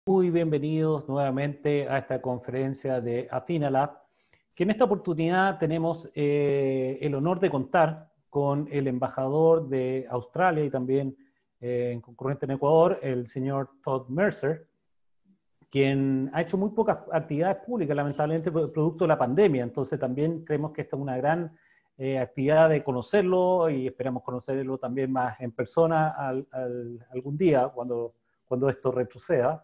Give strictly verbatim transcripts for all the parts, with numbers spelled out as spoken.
Muy bienvenidos nuevamente a esta conferencia de Athena Lab, que en esta oportunidad tenemos eh, el honor de contar con el embajador de Australia y también eh, concurrente en Ecuador, el señor Todd Mercer, quien ha hecho muy pocas actividades públicas, lamentablemente, producto de la pandemia. Entonces también creemos que esta es una gran eh, actividad de conocerlo y esperamos conocerlo también más en persona al, al, algún día cuando, cuando esto retroceda.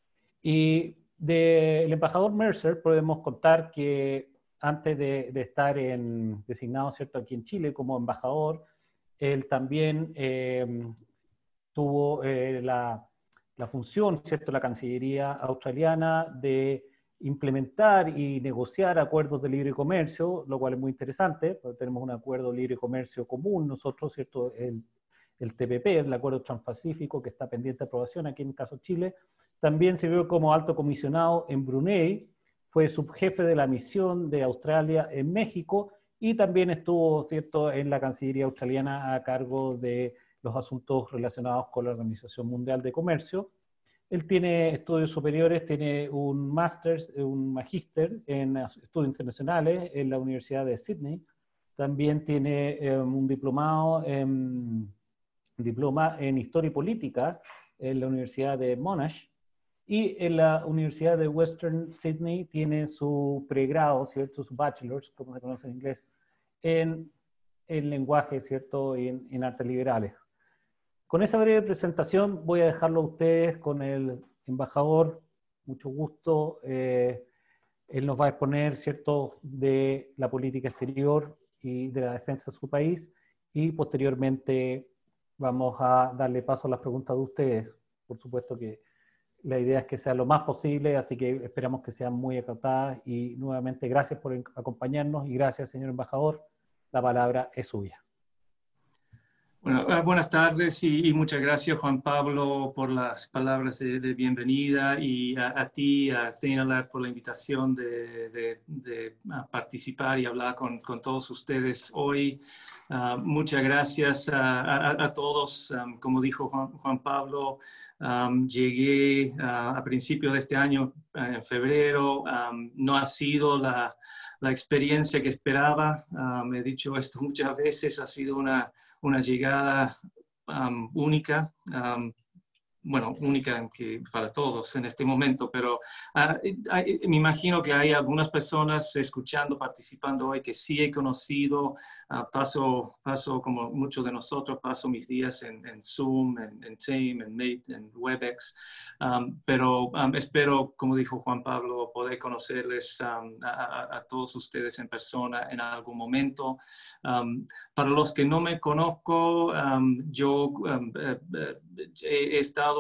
Y del embajador Mercer podemos contar que antes de, de estar en, designado, ¿cierto?, aquí en Chile como embajador, él también eh, tuvo eh, la, la función, ¿cierto?, la Cancillería australiana de implementar y negociar acuerdos de libre comercio, lo cual es muy interesante, porque tenemos un acuerdo de libre comercio común, nosotros, ¿cierto?, el, el T P P, el Acuerdo Transpacífico, que está pendiente de aprobación aquí en el caso de Chile. También sirvió como alto comisionado en Brunei, fue subjefe de la misión de Australia en México y también estuvo, ¿cierto?, en la Cancillería australiana a cargo de los asuntos relacionados con la Organización Mundial de Comercio. Él tiene estudios superiores, tiene un máster, un magíster en estudios internacionales en la Universidad de Sydney. También tiene eh, un diplomado en, diploma en Historia y Política en la Universidad de Monash. Y en la Universidad de Western Sydney tiene su pregrado, ¿cierto? Su bachelor's, como se conoce en inglés, en, en lenguaje, ¿cierto? Y en, en artes liberales. Con esa breve presentación voy a dejarlo a ustedes con el embajador. Mucho gusto. Eh, él nos va a exponer, ¿cierto?, de la política exterior y de la defensa de su país. Y posteriormente vamos a darle paso a las preguntas de ustedes. Por supuesto que la idea es que sea lo más posible, así que esperamos que sean muy acotadas. Y nuevamente, gracias por acompañarnos y gracias, señor embajador. La palabra es suya. Bueno, buenas tardes y, y muchas gracias, Juan Pablo, por las palabras de, de bienvenida y a, a ti, a Athena Lab, por la invitación de, de, de participar y hablar con, con todos ustedes hoy. Uh, muchas gracias a, a, a todos. Um, como dijo Juan, Juan Pablo, um, llegué uh, a principios de este año, en febrero. Um, no ha sido la... la experiencia que esperaba. Uh, me he dicho esto muchas veces, ha sido una, una llegada um, única, um, bueno, única que para todos en este momento, pero uh, hay, me imagino que hay algunas personas escuchando, participando hoy que sí he conocido. Uh, paso, paso, como muchos de nosotros, paso mis días en, en Zoom, en, en Team, en Meet, en Webex, um, pero um, espero, como dijo Juan Pablo, poder conocerles um, a, a, a todos ustedes en persona en algún momento. Um, para los que no me conozco, um, yo um, eh, eh, he estado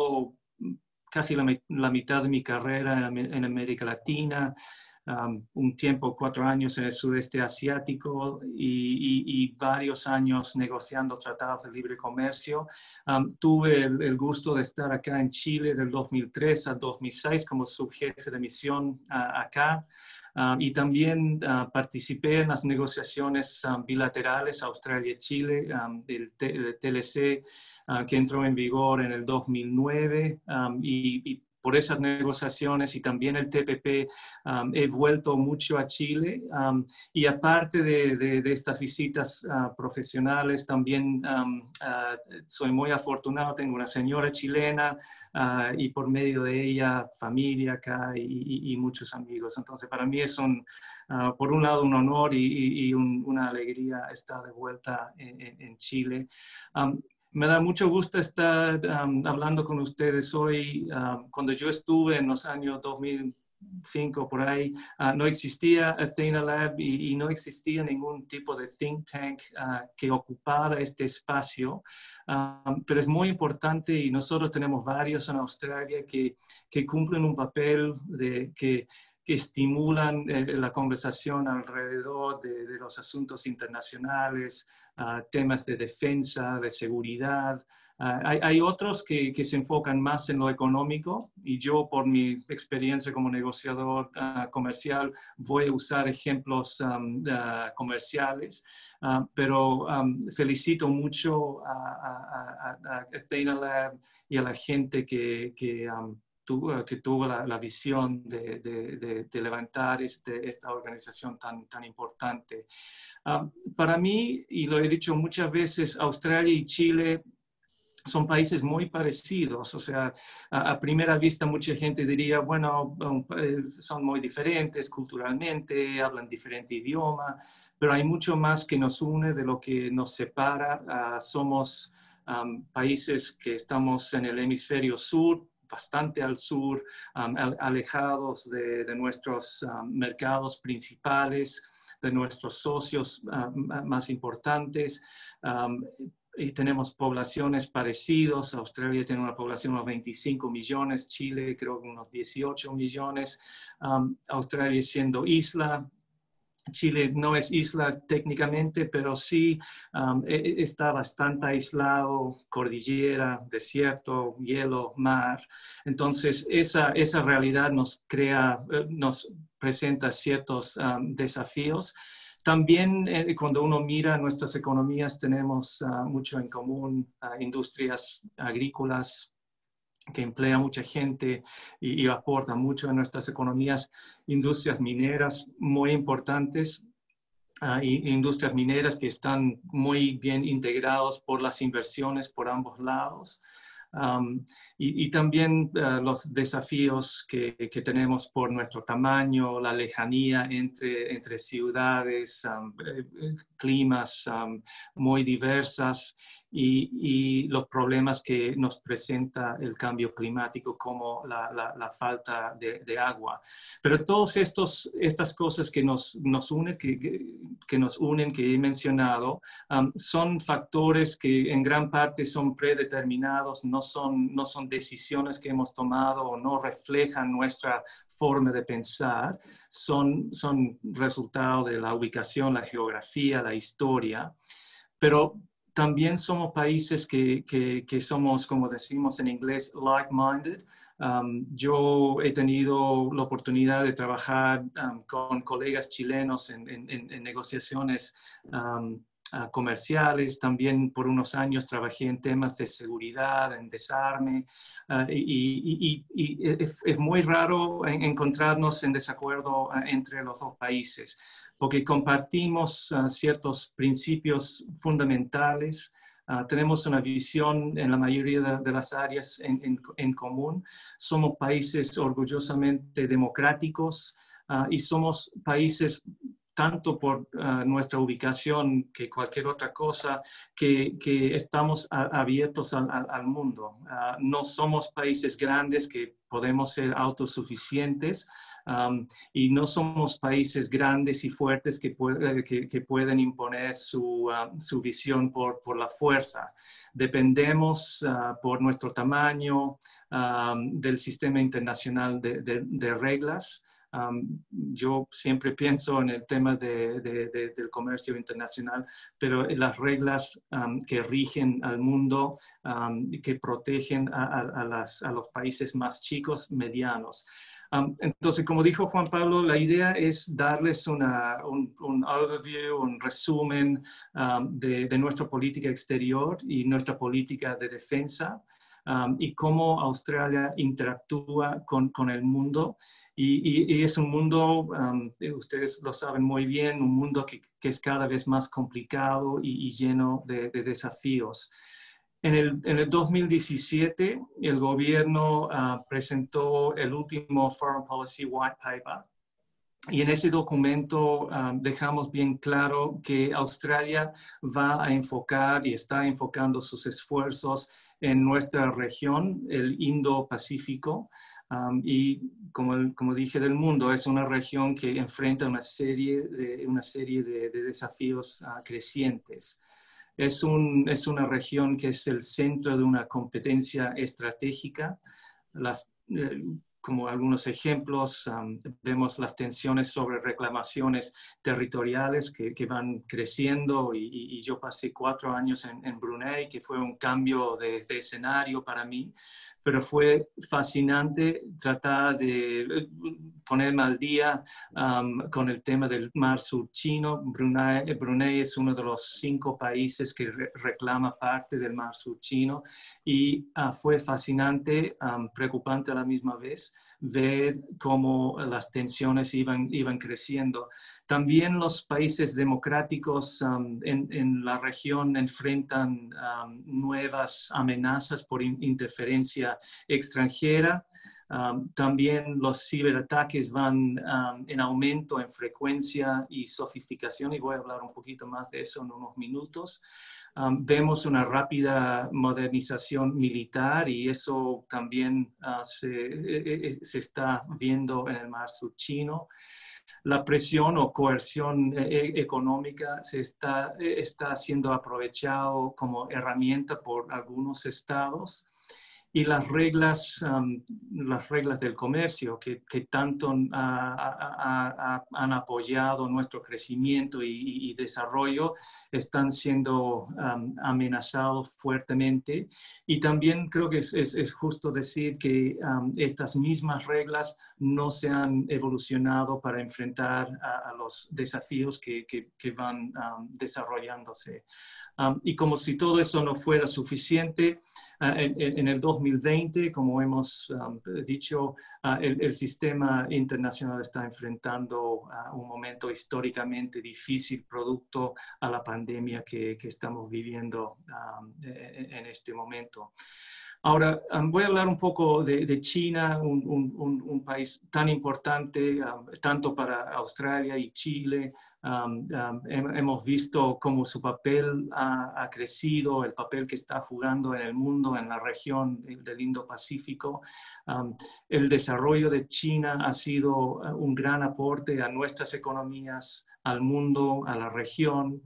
casi la, la mitad de mi carrera en, en América Latina, um, un tiempo, cuatro años en el sudeste asiático y, y, y varios años negociando tratados de libre comercio. Um, tuve el, el gusto de estar acá en Chile del dos mil tres al dos mil seis como subjefe de misión uh, acá. Um, y también uh, participé en las negociaciones um, bilaterales Australia-Chile, um, del T L C, uh, que entró en vigor en el dos mil nueve, um, y, y por esas negociaciones y también el T P P um, he vuelto mucho a Chile. Um, y aparte de, de, de estas visitas uh, profesionales, también um, uh, soy muy afortunado, tengo una señora chilena uh, y por medio de ella familia acá y, y, y muchos amigos. Entonces para mí es un, uh, por un lado un honor y, y, y un, una alegría estar de vuelta en, en, en Chile. Um, Me da mucho gusto estar um, hablando con ustedes hoy. Um, cuando yo estuve en los años dos mil cinco, por ahí, uh, no existía Athena Lab y, y no existía ningún tipo de think tank uh, que ocupara este espacio. Um, pero es muy importante y nosotros tenemos varios en Australia que, que cumplen un papel de que que estimulan eh, la conversación alrededor de, de los asuntos internacionales, uh, temas de defensa, de seguridad. Uh, hay, hay otros que, que se enfocan más en lo económico y yo, por mi experiencia como negociador uh, comercial, voy a usar ejemplos um, uh, comerciales, uh, pero um, felicito mucho a, a, a, a Athena Lab y a la gente que, que um, tu, uh, que tuvo la, la visión de, de, de, de levantar este, esta organización tan, tan importante. Uh, para mí, y lo he dicho muchas veces, Australia y Chile son países muy parecidos, o sea, a, a primera vista mucha gente diría, bueno, um, son muy diferentes culturalmente, hablan diferente idioma, pero hay mucho más que nos une de lo que nos separa. Uh, somos um, países que estamos en el hemisferio sur, bastante al sur, um, alejados de, de nuestros um, mercados principales, de nuestros socios uh, más importantes. Um, Y tenemos poblaciones parecidas. Australia tiene una población de unos veinticinco millones, Chile creo que unos dieciocho millones. Um, Australia siendo isla, Chile no es isla técnicamente, pero sí um, está bastante aislado, cordillera, desierto, hielo, mar. Entonces, esa, esa realidad nos crea, nos presenta ciertos um, desafíos. También eh, cuando uno mira nuestras economías tenemos uh, mucho en común, uh, industrias agrícolas que emplea mucha gente y, y aporta mucho a nuestras economías, industrias mineras muy importantes, uh, y, industrias mineras que están muy bien integrados por las inversiones por ambos lados. Um, y, y también uh, los desafíos que, que tenemos por nuestro tamaño, la lejanía entre, entre ciudades, um, eh, climas um, muy diversas y, y los problemas que nos presenta el cambio climático como la, la, la falta de, de agua. Pero todas estas cosas que nos, nos, unen, que, que nos unen, que he mencionado, um, son factores que en gran parte son predeterminados, no son, no son decisiones que hemos tomado o no reflejan nuestra forma de pensar, son, son resultado de la ubicación, la geografía, la historia, pero también somos países que, que, que somos, como decimos en inglés, like-minded. Um, yo he tenido la oportunidad de trabajar um, con colegas chilenos en, en, en negociaciones um, Uh, comerciales. También por unos años trabajé en temas de seguridad, en desarme, uh, y, y, y, y es, es muy raro encontrarnos en desacuerdo uh, entre los dos países, porque compartimos uh, ciertos principios fundamentales. Uh, tenemos una visión en la mayoría de, de las áreas en, en, en común. Somos países orgullosamente democráticos uh, y somos países tanto por uh, nuestra ubicación que cualquier otra cosa, que, que estamos a, abiertos al, al, al mundo. Uh, no somos países grandes que podemos ser autosuficientes, um, y no somos países grandes y fuertes que, puede, que, que pueden imponer su, uh, su visión por, por la fuerza. Dependemos uh, por nuestro tamaño um, del sistema internacional de, de, de reglas. Um, yo siempre pienso en el tema de, de, de, del comercio internacional, pero las reglas um, que rigen al mundo, um, que protegen a, a, a, las, a los países más chicos, medianos. Um, entonces, como dijo Juan Pablo, la idea es darles una, un, un overview, un resumen um, de, de nuestra política exterior y nuestra política de defensa. Um, y cómo Australia interactúa con, con el mundo. Y, y, y es un mundo, um, ustedes lo saben muy bien, un mundo que, que es cada vez más complicado y, y lleno de, de desafíos. En el, en el dos mil diecisiete, el gobierno uh, presentó el último Foreign Policy White Paper. Y en ese documento um, dejamos bien claro que Australia va a enfocar y está enfocando sus esfuerzos en nuestra región, el Indo-Pacífico. Um, y como, como dije del mundo, es una región que enfrenta una serie de, una serie de, de desafíos uh, crecientes. Es, un, es una región que es el centro de una competencia estratégica. Las, eh, Como algunos ejemplos, um, vemos las tensiones sobre reclamaciones territoriales que, que van creciendo y, y, y yo pasé cuatro años en, en Brunei, que fue un cambio de, de escenario para mí, pero fue fascinante tratar de ponerme al día um, con el tema del Mar Sur Chino. Brunei, Brunei es uno de los cinco países que re reclama parte del Mar Sur Chino y uh, fue fascinante, um, preocupante a la misma vez, ver cómo las tensiones iban, iban creciendo. También los países democráticos um, en, en la región enfrentan um, nuevas amenazas por in interferencia extranjera. Um, también los ciberataques van um, en aumento en frecuencia y sofisticación, y voy a hablar un poquito más de eso en unos minutos. Um, vemos una rápida modernización militar y eso también uh, se, eh, se está viendo en el Mar Sur Chino. La presión o coerción eh, económica se está, eh, está siendo aprovechado como herramienta por algunos estados. Y las reglas, um, las reglas del comercio que, que tanto uh, a, a, han apoyado nuestro crecimiento y, y desarrollo están siendo um, amenazados fuertemente. Y también creo que es, es, es justo decir que um, estas mismas reglas no se han evolucionado para enfrentar a, a los desafíos que, que, que van um, desarrollándose. Um, y como si todo eso no fuera suficiente, Uh, en, en el dos mil veinte, como hemos um, dicho, uh, el, el sistema internacional está enfrentando uh, un momento históricamente difícil producto a la pandemia que, que estamos viviendo um, en, en este momento. Ahora, um, voy a hablar un poco de, de China, un, un, un país tan importante, um, tanto para Australia y Chile. Um, um, hemos visto cómo su papel ha, ha crecido, el papel que está jugando en el mundo, en la región del Indo-Pacífico. Um, el desarrollo de China ha sido un gran aporte a nuestras economías, al mundo, a la región.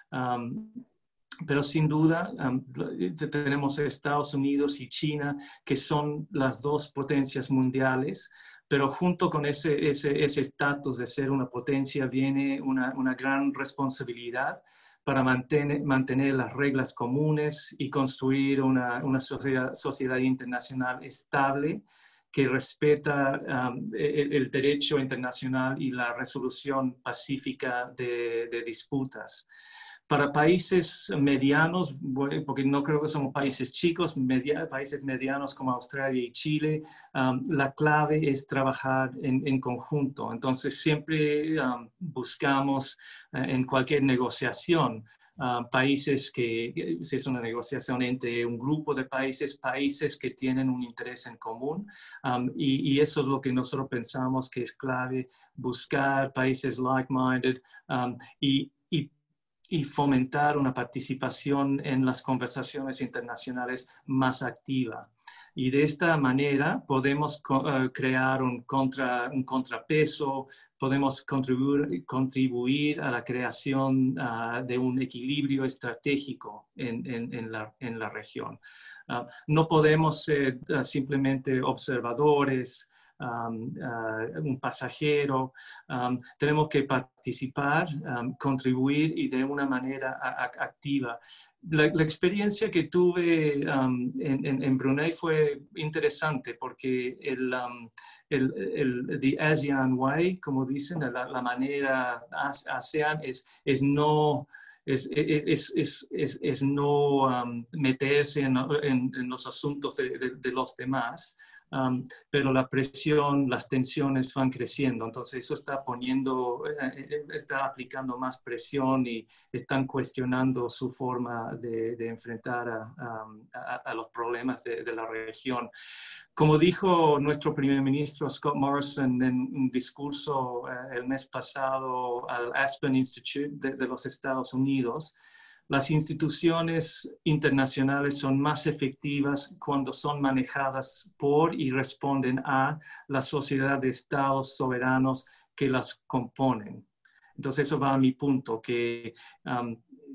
Um, Pero sin duda um, tenemos Estados Unidos y China, que son las dos potencias mundiales, pero junto con ese ese ese estatus de ser una potencia viene una, una gran responsabilidad para mantener, mantener las reglas comunes y construir una, una sociedad, sociedad internacional estable que respeta um, el, el derecho internacional y la resolución pacífica de, de disputas. Para países medianos, porque no creo que somos países chicos, media, países medianos como Australia y Chile, um, la clave es trabajar en, en conjunto. Entonces siempre um, buscamos uh, en cualquier negociación uh, países que, si es una negociación entre un grupo de países, países que tienen un interés en común. Um, y, y eso es lo que nosotros pensamos que es clave, buscar países like-minded um, y, y y fomentar una participación en las conversaciones internacionales más activa. Y de esta manera podemos uh, crear un, contra, un contrapeso, podemos contribuir, contribuir a la creación uh, de un equilibrio estratégico en, en, en, la, en la región. Uh, no podemos ser uh, simplemente observadores, Um, uh, un pasajero, um, tenemos que participar, um, contribuir y de una manera a, a, activa. La, la experiencia que tuve um, en, en, en Brunei fue interesante porque el, um, el, el the ASEAN way, como dicen, la, la manera ASEAN es, es no... Es, es, es, es, es no um, meterse en, en, en los asuntos de, de, de los demás, um, pero la presión, las tensiones van creciendo. Entonces eso está poniendo, eh, está aplicando más presión y están cuestionando su forma de, de enfrentar a, a, a los problemas de, de la región. Como dijo nuestro primer ministro Scott Morrison en un discurso eh, el mes pasado al Aspen Institute de, de los Estados Unidos, las instituciones internacionales son más efectivas cuando son manejadas por y responden a la sociedad de estados soberanos que las componen. Entonces eso va a mi punto, que um,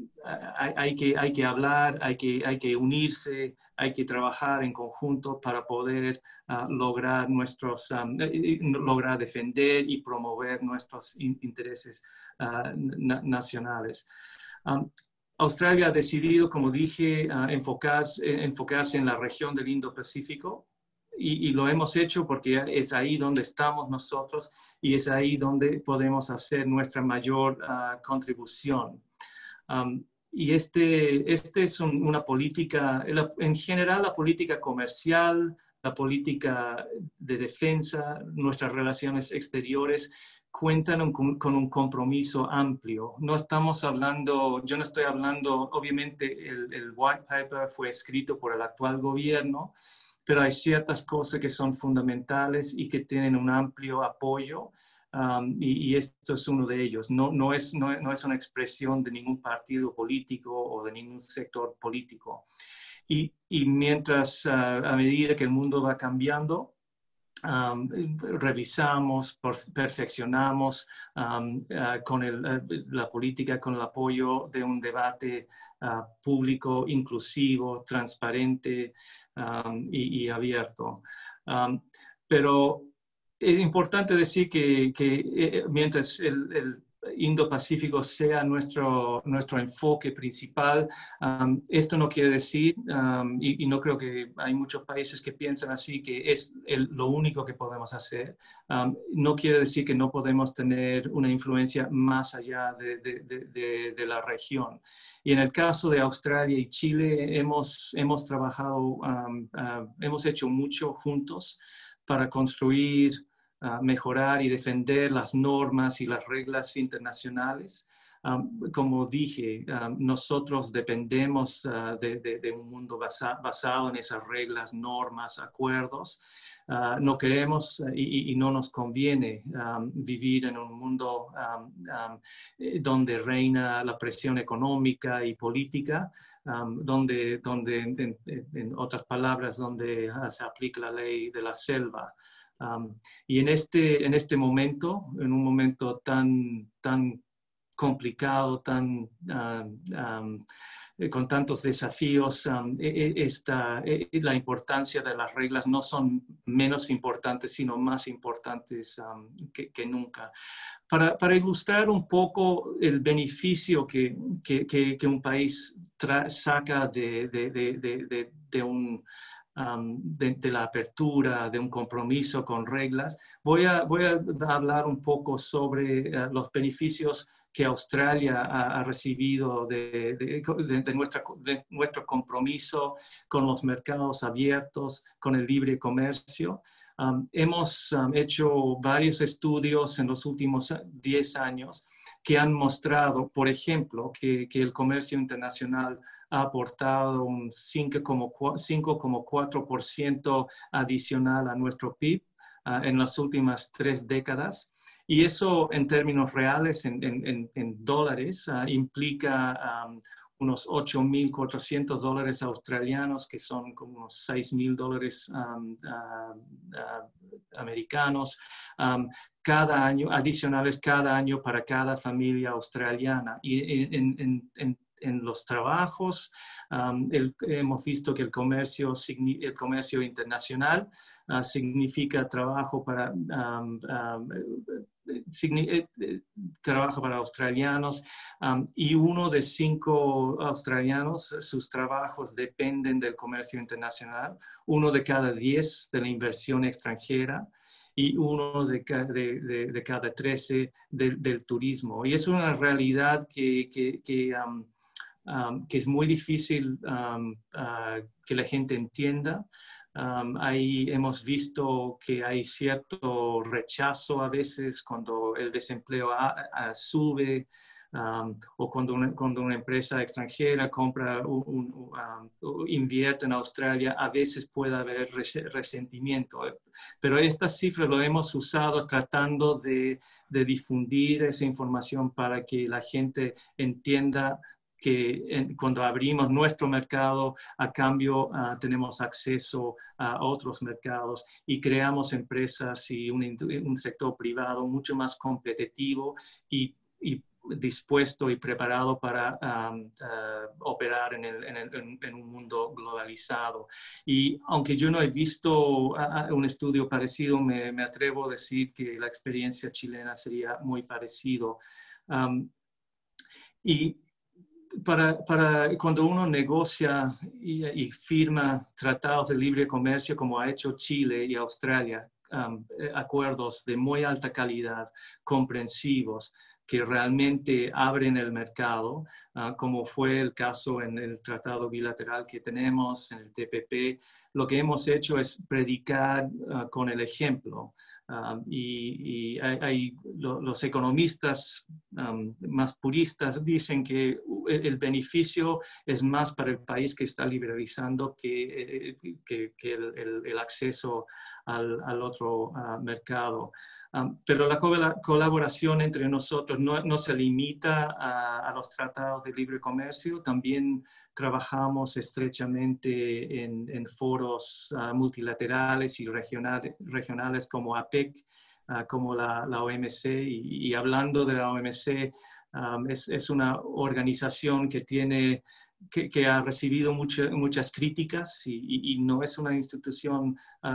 hay, hay, que, hay que hablar, hay que, hay que unirse, hay que trabajar en conjunto para poder uh, lograr, nuestros, um, lograr defender y promover nuestros in intereses uh, na nacionales. Um, Australia ha decidido, como dije, uh, enfocarse, enfocarse en la región del Indo-Pacífico y, y lo hemos hecho porque es ahí donde estamos nosotros y es ahí donde podemos hacer nuestra mayor uh, contribución. Um, y este, este es un, una política, en general la política comercial, la política de defensa, nuestras relaciones exteriores, cuentan con, con un compromiso amplio. No estamos hablando, yo no estoy hablando, obviamente el, el White Paper fue escrito por el actual gobierno, pero hay ciertas cosas que son fundamentales y que tienen un amplio apoyo. Um, y, y esto es uno de ellos. No, no, es, no, no es una expresión de ningún partido político o de ningún sector político. Y, y mientras, uh, a medida que el mundo va cambiando, um, revisamos, perfeccionamos um, uh, con el, uh, la política, con el apoyo de un debate uh, público, inclusivo, transparente um, y, y abierto. Um, pero es importante decir que, que eh, mientras el, el Indo-Pacífico sea nuestro, nuestro enfoque principal, um, esto no quiere decir, um, y, y no creo que hay muchos países que piensan así, que es el, lo único que podemos hacer. Um, no quiere decir que no podemos tener una influencia más allá de, de, de, de, de la región. Y en el caso de Australia y Chile, hemos, hemos trabajado, um, uh, hemos hecho mucho juntos para construir, Uh, mejorar y defender las normas y las reglas internacionales. Um, como dije, um, nosotros dependemos uh, de, de, de un mundo basa, basado en esas reglas, normas, acuerdos. Uh, no queremos uh, y, y no nos conviene um, vivir en un mundo um, um, donde reina la presión económica y política, um, donde, donde en, en, en otras palabras, donde uh, se aplica la ley de la selva. Um, y en este, en este momento, en un momento tan, tan complicado, tan, uh, um, con tantos desafíos, um, esta, la importancia de las reglas no son menos importantes, sino más importantes um, que, que nunca. Para, para ilustrar un poco el beneficio que, que, que, que un país tra saca de, de, de, de, de, de un... Um, de, de la apertura, de un compromiso con reglas, voy a, voy a hablar un poco sobre uh, los beneficios que Australia ha, ha recibido de, de, de, de, nuestra, de nuestro compromiso con los mercados abiertos, con el libre comercio. Um, hemos um, hecho varios estudios en los últimos diez años que han mostrado, por ejemplo, que, que el comercio internacional ha aportado un cinco coma cuatro por ciento adicional a nuestro P I B uh, en las últimas tres décadas. Y eso en términos reales, en, en, en dólares, uh, implica um, unos ocho mil cuatrocientos dólares australianos, que son como unos seis mil dólares um, uh, uh, americanos, um, cada año, adicionales cada año para cada familia australiana. Y en, en, en en los trabajos, um, el, hemos visto que el comercio, el comercio internacional uh, significa trabajo para, um, um, signi trabajo para australianos um, y uno de cinco australianos, sus trabajos dependen del comercio internacional, uno de cada diez de la inversión extranjera y uno de, de, de, de cada trece de, del turismo. Y es una realidad que, que, que um, Um, que es muy difícil um, uh, que la gente entienda. Um, ahí hemos visto que hay cierto rechazo a veces cuando el desempleo a, a sube um, o cuando una, cuando una empresa extranjera compra, un, un, um, invierte en Australia, a veces puede haber resentimiento. Pero estas cifras lo hemos usado tratando de, de difundir esa información para que la gente entienda que en, cuando abrimos nuestro mercado, a cambio uh, tenemos acceso a otros mercados y creamos empresas y un, un sector privado mucho más competitivo y, y dispuesto y preparado para um, uh, operar en, el, en, el, en, en un mundo globalizado. Y aunque yo no he visto uh, un estudio parecido, me, me atrevo a decir que la experiencia chilena sería muy parecido. Um, y para, para cuando uno negocia y, y firma tratados de libre comercio como ha hecho Chile y Australia, um, acuerdos de muy alta calidad, comprensivos, que realmente abren el mercado, uh, como fue el caso en el tratado bilateral que tenemos, en el T P P. Lo que hemos hecho es predicar uh, con el ejemplo. Um, y y hay, hay, lo, los economistas um, más puristas dicen que el, el beneficio es más para el país que está liberalizando que, que, que el, el, el acceso al, al otro uh, mercado. Um, pero la colaboración entre nosotros no, no se limita a, a los tratados de libre comercio. También trabajamos estrechamente en, en foros uh, multilaterales y regional, regionales como A P E C, uh, como la, la O M C. Y, y hablando de la O M C, um, es, es una organización que tiene... Que, que ha recibido mucha, muchas críticas y, y, y no es una institución uh,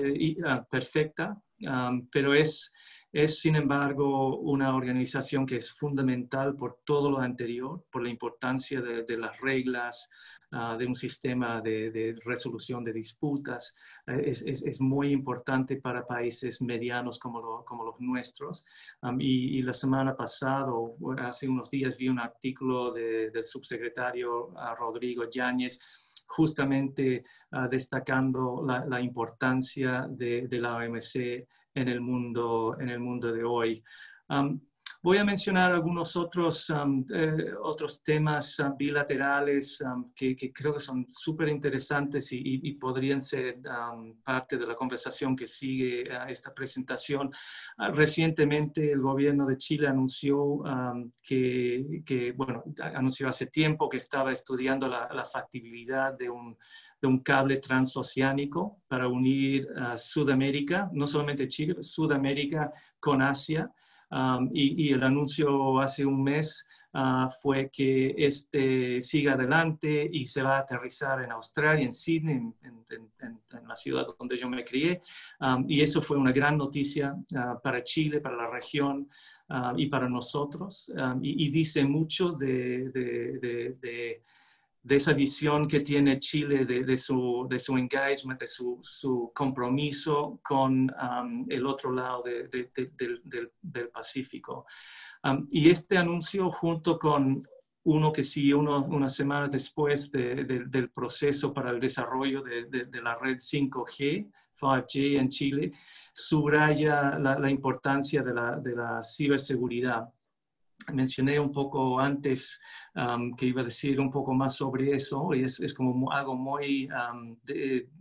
uh, perfecta, um, pero es, es, sin embargo, una organización que es fundamental por todo lo anterior, por la importancia de, de las reglas, uh, de un sistema de, de resolución de disputas. Uh, es, es, es muy importante para países medianos como, lo, como los nuestros. Um, y, y la semana pasada, o hace unos días, vi un artículo de, del subsecretario uh, Rodrigo Yáñez, justamente uh, destacando la, la importancia de, de la O M C en el mundo, en el mundo de hoy. Um, voy a mencionar algunos otros, um, eh, otros temas uh, bilaterales um, que, que creo que son súper interesantes y, y, y podrían ser um, parte de la conversación que sigue a esta presentación. Uh, recientemente el gobierno de Chile anunció um, que, que, bueno, anunció hace tiempo que estaba estudiando la, la factibilidad de un de un cable transoceánico para unir uh, Sudamérica, no solamente Chile, Sudamérica con Asia. Um, y, y el anuncio hace un mes uh, fue que este siga adelante y se va a aterrizar en Australia, en Sydney, en, en, en, en la ciudad donde yo me crié. Um, y eso fue una gran noticia uh, para Chile, para la región uh, y para nosotros. Um, y, y dice mucho de... de, de, de de esa visión que tiene Chile de, de, su, de su engagement, de su, su compromiso con um, el otro lado de, de, de, del, del, del Pacífico. Um, y este anuncio, junto con uno que siguió uno, unas semanas después de, de, del proceso para el desarrollo de, de, de la red cinco G, cinco G en Chile, subraya la, la importancia de la, de la ciberseguridad. Mencioné un poco antes um, que iba a decir un poco más sobre eso, y es, es como algo muy um, de,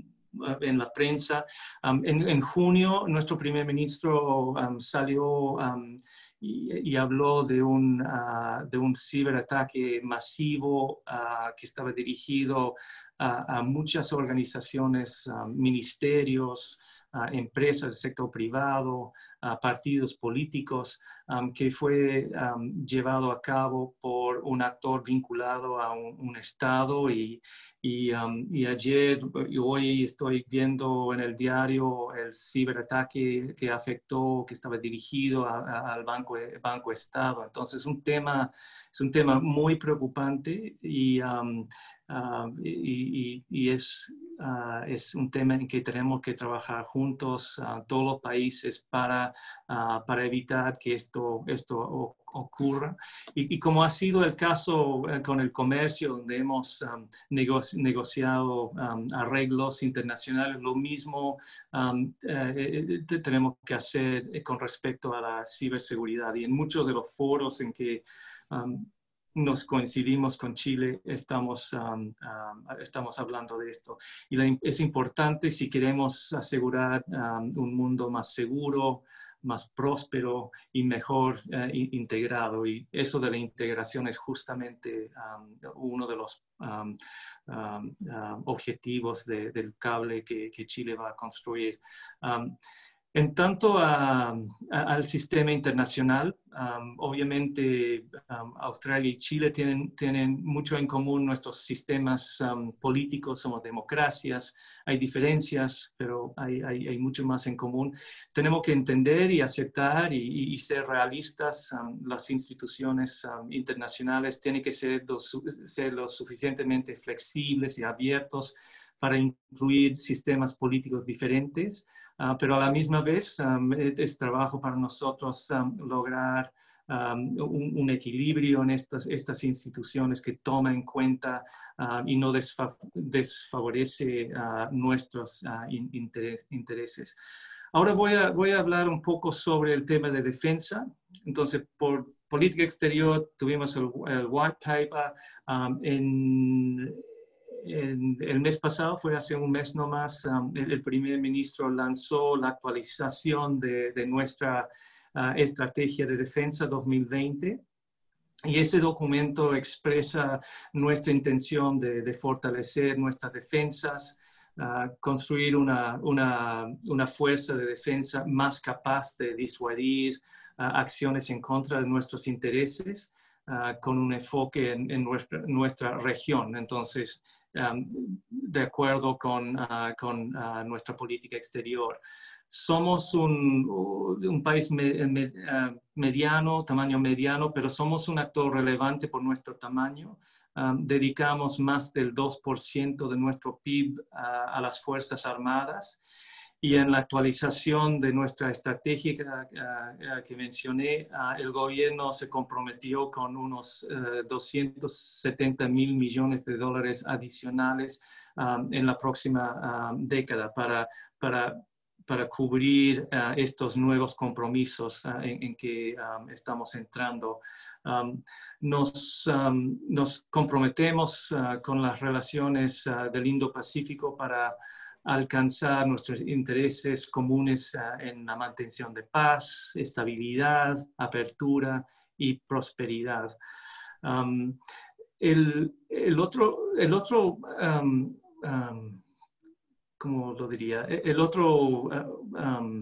en la prensa. Um, en, en junio, nuestro primer ministro um, salió um, y, y habló de un, uh, de un ciberataque masivo uh, que estaba dirigido a, a muchas organizaciones, um, ministerios, Uh, empresas del sector privado, uh, partidos políticos, um, que fue um, llevado a cabo por un actor vinculado a un, un Estado. Y, y, um, y ayer y hoy estoy viendo en el diario el ciberataque que afectó, que estaba dirigido a, a, al Banco, Banco Estado. Entonces, un tema, es un tema muy preocupante y, um, uh, y, y, y es... Uh, es un tema en que tenemos que trabajar juntos, uh, todos los países, para, uh, para evitar que esto, esto ocurra. Y, y como ha sido el caso uh, con el comercio, donde hemos um, negoci negociado um, arreglos internacionales, lo mismo um, eh, tenemos que hacer con respecto a la ciberseguridad. Y en muchos de los foros en que um, nos coincidimos con Chile, estamos, um, um, estamos hablando de esto. Y la, es importante si queremos asegurar um, un mundo más seguro, más próspero y mejor uh, integrado. Y eso de la integración es justamente um, uno de los um, um, um, objetivos de, del cable que, que Chile va a construir. Um, En tanto a, a, al sistema internacional, um, obviamente um, Australia y Chile tienen, tienen mucho en común nuestros sistemas um, políticos, somos democracias, hay diferencias, pero hay, hay, hay mucho más en común. Tenemos que entender y aceptar y, y ser realistas. Um, las instituciones um, internacionales tienen que ser, dos, ser lo suficientemente flexibles y abiertos para incluir sistemas políticos diferentes, uh, pero a la misma vez um, es, es trabajo para nosotros um, lograr um, un, un equilibrio en estas, estas instituciones que toma en cuenta uh, y no desfa desfavorece uh, nuestros uh, in interes intereses. Ahora voy a, voy a hablar un poco sobre el tema de defensa. Entonces, por política exterior tuvimos el, el white paper um, en... El, el mes pasado, fue hace un mes nomás, um, el, el primer ministro lanzó la actualización de, de nuestra uh, estrategia de defensa dos mil veinte. Y ese documento expresa nuestra intención de, de fortalecer nuestras defensas, uh, construir una, una, una fuerza de defensa más capaz de disuadir uh, acciones en contra de nuestros intereses, uh, con un enfoque en, en nuestra, nuestra región. Entonces, Um, de acuerdo con, uh, con uh, nuestra política exterior. Somos un, un país me, me, uh, mediano, tamaño mediano, pero somos un actor relevante por nuestro tamaño. Um, dedicamos más del dos por ciento de nuestro P I B uh, a las Fuerzas Armadas. Y en la actualización de nuestra estrategia uh, uh, que mencioné, uh, el gobierno se comprometió con unos uh, doscientos setenta mil millones de dólares adicionales um, en la próxima um, década para, para, para cubrir uh, estos nuevos compromisos uh, en, en que um, estamos entrando. Um, nos, um, nos comprometemos uh, con las relaciones uh, del Indo-Pacífico para alcanzar nuestros intereses comunes uh, en la mantención de paz, estabilidad, apertura y prosperidad. Um, el, el otro, el otro um, um, ¿cómo lo diría? El otro uh, um,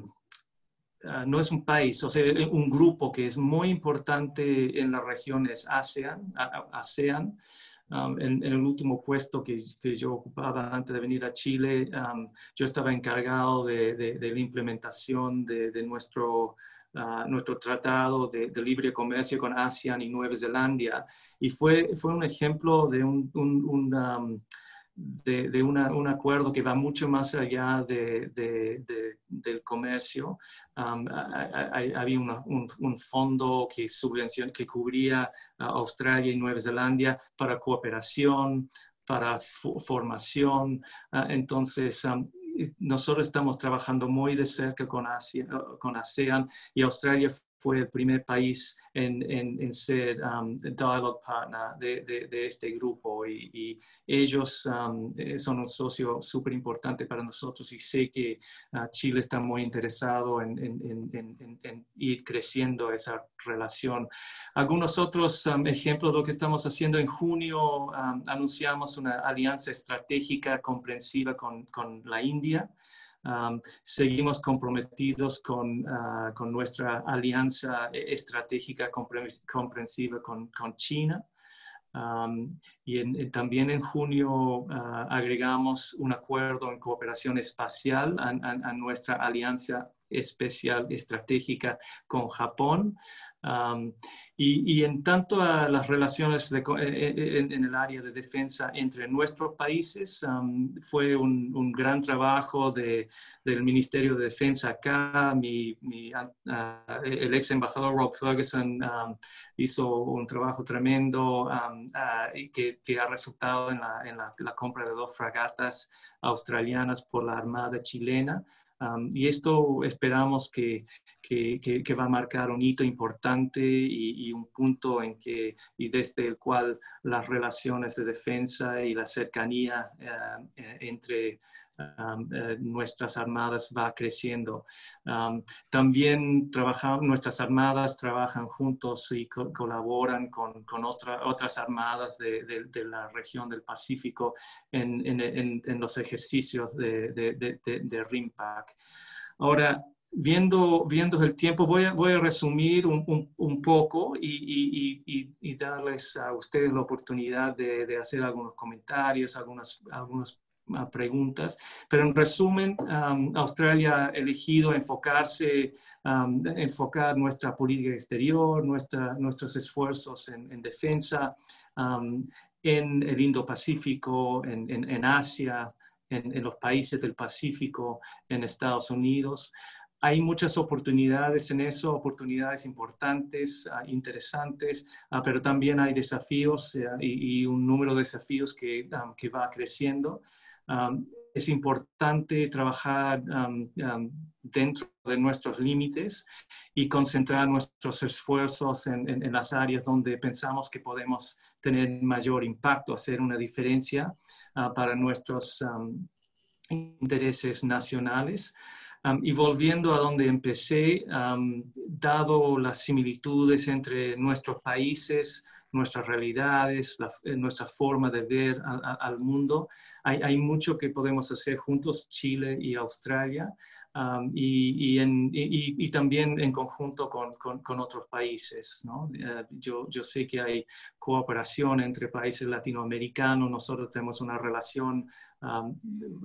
uh, no es un país, o sea, un grupo que es muy importante en la región es ASEAN, ASEAN. Um, en, en el último puesto que, que yo ocupaba antes de venir a Chile, um, yo estaba encargado de, de, de la implementación de, de nuestro, uh, nuestro tratado de, de libre comercio con ASEAN y Nueva Zelanda. Y fue, fue un ejemplo de un, un, un um, de, de una, un acuerdo que va mucho más allá de, de, de, del comercio. Um, hay, había una, un, un fondo que, subvención, que cubría a Australia y Nueva Zelanda para cooperación, para formación. Uh, entonces, um, nosotros estamos trabajando muy de cerca con, Asia, con ASEAN, y Australia fue el primer país en, en, en ser um, dialogue partner de, de, de este grupo, y, y ellos um, son un socio súper importante para nosotros, y sé que uh, Chile está muy interesado en, en, en, en, en ir creciendo esa relación. Algunos otros um, ejemplos de lo que estamos haciendo: en junio um, anunciamos una alianza estratégica comprensiva con, con la India. Um, seguimos comprometidos con, uh, con nuestra alianza estratégica comprensiva con, con China. Um, y en, también en junio uh, agregamos un acuerdo en cooperación espacial a, a, a nuestra alianza especial estratégica con Japón. Um, y, y en tanto a las relaciones de, en, en el área de defensa entre nuestros países, um, fue un, un gran trabajo de, del Ministerio de Defensa acá. Mi, mi, uh, el ex embajador Rob Ferguson um, hizo un trabajo tremendo um, uh, que, que ha resultado en, la, en la, la compra de dos fragatas australianas por la Armada chilena. Um, y esto esperamos que, que, que, que va a marcar un hito importante y, y un punto en que, y desde el cual las relaciones de defensa y la cercanía uh, entre um, uh, nuestras armadas va creciendo. Um, también trabajamos, nuestras armadas trabajan juntos y co colaboran con, con otra, otras armadas de, de, de la región del Pacífico en, en, en, en los ejercicios de, de, de, de, de RIMPAC. Ahora, viendo, viendo el tiempo, voy a, voy a resumir un, un, un poco y, y, y, y darles a ustedes la oportunidad de, de hacer algunos comentarios, algunas, algunas uh, preguntas. Pero en resumen, um, Australia ha elegido enfocarse, um, enfocar nuestra política exterior, nuestra, nuestros esfuerzos en, en defensa, um, en el Indo-Pacífico, en, en, en Asia, en, en los países del Pacífico, en Estados Unidos. Hay muchas oportunidades en eso, oportunidades importantes, uh, interesantes, uh, pero también hay desafíos uh, y, y un número de desafíos que, um, que va creciendo. Um, es importante trabajar um, um, dentro de nuestros límites y concentrar nuestros esfuerzos en, en, en las áreas donde pensamos que podemos tener mayor impacto, hacer una diferencia uh, para nuestros um, intereses nacionales. Um, y volviendo a donde empecé, um, dado las similitudes entre nuestros países, nuestras realidades, la, nuestra forma de ver a, a, al mundo, hay, hay mucho que podemos hacer juntos, Chile y Australia, um, y, y, en, y, y también en conjunto con, con, con otros países, ¿no? Uh, yo, yo sé que hay cooperación entre países latinoamericanos, nosotros tenemos una relación um,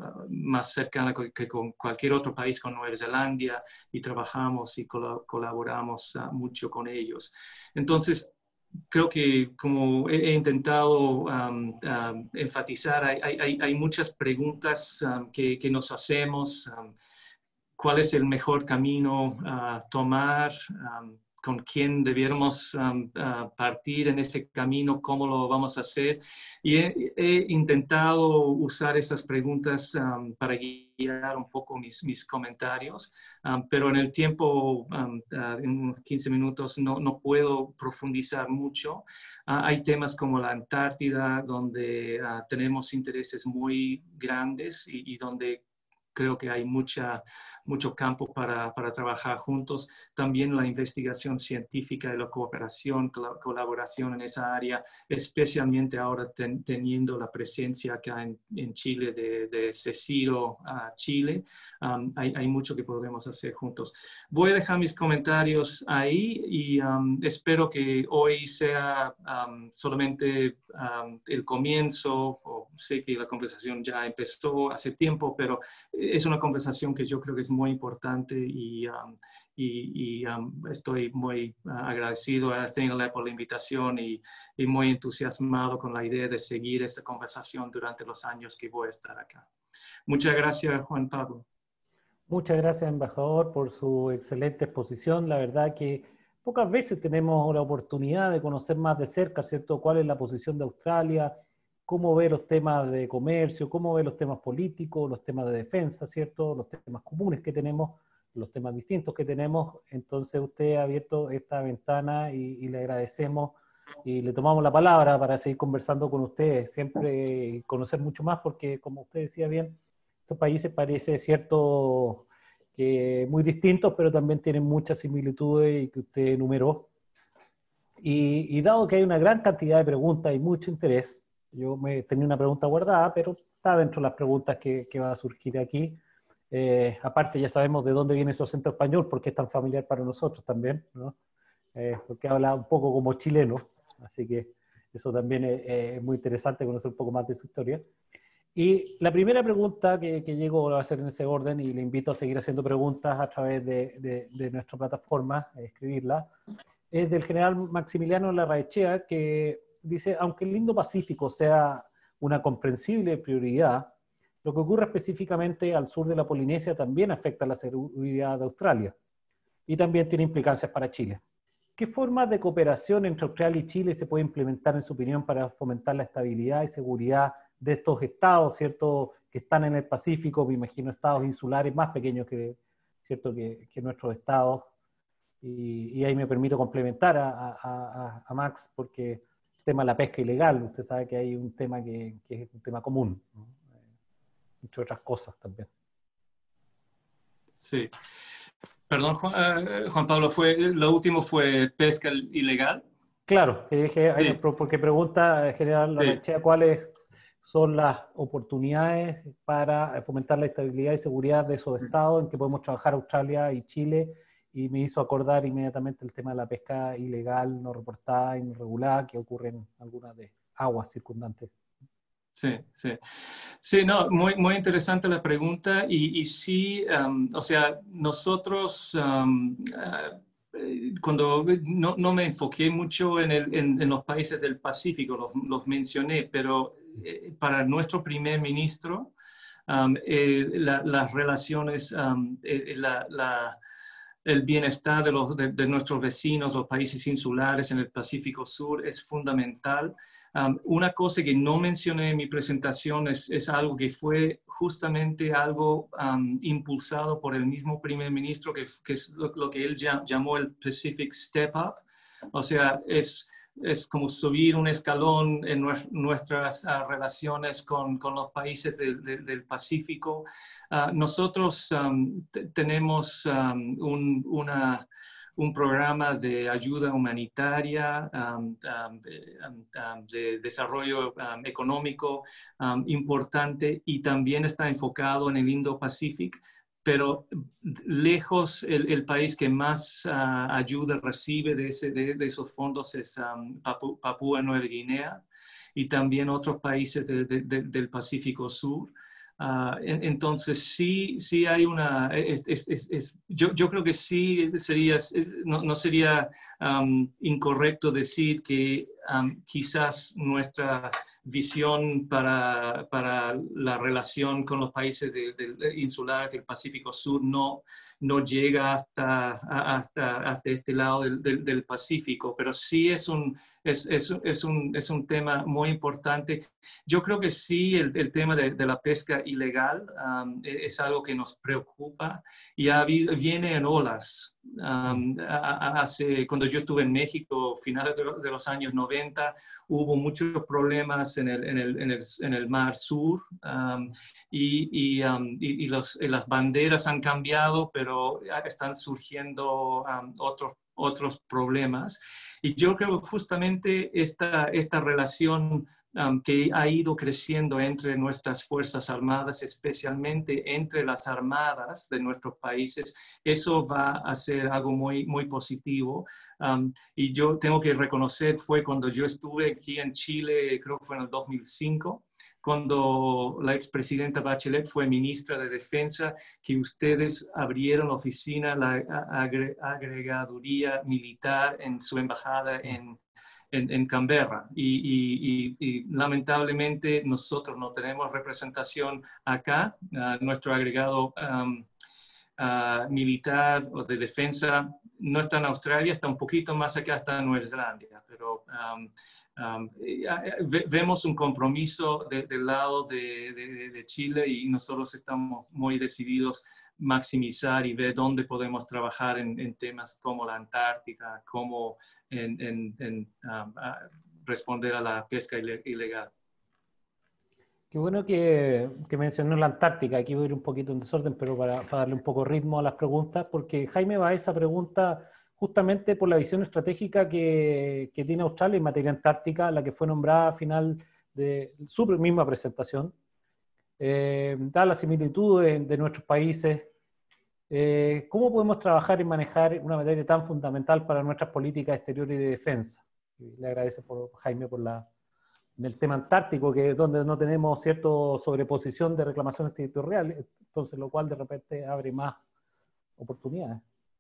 más cercana que con cualquier otro país, con Nueva Zelanda, y trabajamos y col colaboramos uh, mucho con ellos. Entonces, creo que como he, he intentado um, um, enfatizar, hay, hay, hay muchas preguntas um, que, que nos hacemos. Um, ¿Cuál es el mejor camino a uh, tomar? Um, ¿Con quién debiéramos um, uh, partir en ese camino? ¿Cómo lo vamos a hacer? Y he, he intentado usar esas preguntas um, para guiar un poco mis, mis comentarios, um, pero en el tiempo, um, uh, en unos quince minutos, no, no puedo profundizar mucho. Uh, hay temas como la Antártida, donde uh, tenemos intereses muy grandes y, y donde creo que hay mucha, mucho campo para, para trabajar juntos. También la investigación científica y la cooperación, la colaboración en esa área, especialmente ahora ten, teniendo la presencia acá en, en Chile de, de CECIRO a Chile. Um, hay, hay mucho que podemos hacer juntos. Voy a dejar mis comentarios ahí y um, espero que hoy sea um, solamente um, el comienzo. O sé que la conversación ya empezó hace tiempo, pero es una conversación que yo creo que es muy importante y, um, y, y um, estoy muy uh, agradecido a Athena por la invitación y, y muy entusiasmado con la idea de seguir esta conversación durante los años que voy a estar acá. Muchas gracias, Juan Pablo. Muchas gracias, embajador, por su excelente exposición. La verdad que pocas veces tenemos la oportunidad de conocer más de cerca, ¿cierto?, cuál es la posición de Australia, cómo ve los temas de comercio, cómo ve los temas políticos, los temas de defensa, ¿cierto?, los temas comunes que tenemos, los temas distintos que tenemos. Entonces usted ha abierto esta ventana y, y le agradecemos y le tomamos la palabra para seguir conversando con usted, siempre conocer mucho más, porque como usted decía bien, estos países parece cierto que muy distintos, pero también tienen muchas similitudes y que usted enumeró. Y, y dado que hay una gran cantidad de preguntas y mucho interés, yo me tenía una pregunta guardada, pero está dentro de las preguntas que, que va a surgir aquí. Eh, aparte ya sabemos de dónde viene su acento español, porque es tan familiar para nosotros también, ¿no? Eh, porque habla un poco como chileno, así que eso también es, es muy interesante conocer un poco más de su historia. Y la primera pregunta que, que llego a hacer en ese orden, y le invito a seguir haciendo preguntas a través de, de, de nuestra plataforma, a escribirla, es del general Maximiliano Larraechea, que dice: aunque el Indo-Pacífico sea una comprensible prioridad, lo que ocurre específicamente al sur de la Polinesia también afecta a la seguridad de Australia y también tiene implicancias para Chile. ¿Qué formas de cooperación entre Australia y Chile se puede implementar, en su opinión, para fomentar la estabilidad y seguridad de estos estados, ¿cierto?, que están en el Pacífico? Me imagino estados insulares más pequeños que, ¿cierto?, que, que nuestros estados. Y, y ahí me permito complementar a, a, a, a Max, porque el tema de la pesca ilegal, usted sabe que hay un tema que, que es un tema común, ¿no?, entre otras cosas también. Sí. Perdón, Juan, uh, Juan Pablo, fue, lo último fue pesca ilegal. Claro, que dije, Sí. porque pregunta general Sí. Larraechea cuál es, son las oportunidades para fomentar la estabilidad y seguridad de esos estados en que podemos trabajar Australia y Chile, y me hizo acordar inmediatamente el tema de la pesca ilegal, no reportada y no regulada que ocurre en algunas de aguas circundantes. Sí, sí. Sí, no, muy, muy interesante la pregunta y, y sí, um, o sea, nosotros, um, uh, cuando no, no me enfoqué mucho en, el, en, en los países del Pacífico, los, los mencioné, pero eh, para nuestro primer ministro, um, eh, la, las relaciones, um, eh, la, la el bienestar de, los, de, de nuestros vecinos, los países insulares en el Pacífico Sur es fundamental. Um, una cosa que no mencioné en mi presentación es, es algo que fue justamente algo um, impulsado por el mismo primer ministro, que, que es lo, lo que él llamó el Pacific Step Up. O sea, es... es como subir un escalón en nuestras uh, relaciones con, con los países de, de, del Pacífico. Uh, nosotros um, tenemos um, un, una, un programa de ayuda humanitaria, um, um, de, um, de desarrollo um, económico um, importante y también está enfocado en el Indo-Pacífico. Pero lejos el, el país que más uh, ayuda recibe de, ese, de, de esos fondos es um, Papu, Papúa Nueva Guinea y también otros países de, de, de, del Pacífico Sur. Uh, en, entonces sí, sí hay una, es, es, es, es, yo, yo creo que sí sería, no, no sería um, incorrecto decir que um, quizás nuestra visión para, para la relación con los países de, de, insulares del Pacífico Sur no, no llega hasta, hasta, hasta este lado del, del, del Pacífico, pero sí es un, es, es, es, un, es un tema muy importante. Yo creo que sí, el, el tema de, de la pesca ilegal um, es algo que nos preocupa y ha habido, viene en olas. Um, hace, cuando yo estuve en México, finales de, de los años noventa, hubo muchos problemas en el, en el, en el, en el Mar Sur um, y, y, um, y, y, los, y las banderas han cambiado, pero están surgiendo um, otros, otros problemas. Y yo creo que justamente esta, esta relación Um, que ha ido creciendo entre nuestras Fuerzas Armadas, especialmente entre las armadas de nuestros países, eso va a ser algo muy, muy positivo. Um, y yo tengo que reconocer, fue cuando yo estuve aquí en Chile, creo que fue en el dos mil cinco, cuando la expresidenta Bachelet fue ministra de Defensa, que ustedes abrieron la oficina, la agregaduría militar en su embajada en En, en Canberra y, y, y, y lamentablemente nosotros no tenemos representación acá. Uh, nuestro agregado um, uh, militar o de defensa no está en Australia, está un poquito más acá, está en Nueva Zelanda, pero um, um, vemos un compromiso de, del lado de, de, de Chile y nosotros estamos muy decididos maximizar y ver dónde podemos trabajar en, en temas como la Antártica, como en, en, en um, a responder a la pesca ilegal. Qué bueno que, que mencionó la Antártica. Aquí voy a ir un poquito en desorden, pero para, para darle un poco ritmo a las preguntas, porque Jaime va a esa pregunta justamente por la visión estratégica que, que tiene Australia en materia antártica, la que fue nombrada al final de su misma presentación. Eh, da la similitud de, de nuestros países. Eh, ¿Cómo podemos trabajar y manejar una materia tan fundamental para nuestras políticas exteriores y de defensa? Y le agradezco por Jaime por la... del tema antártico, que es donde no tenemos cierta sobreposición de reclamaciones territoriales, entonces lo cual de repente abre más oportunidades.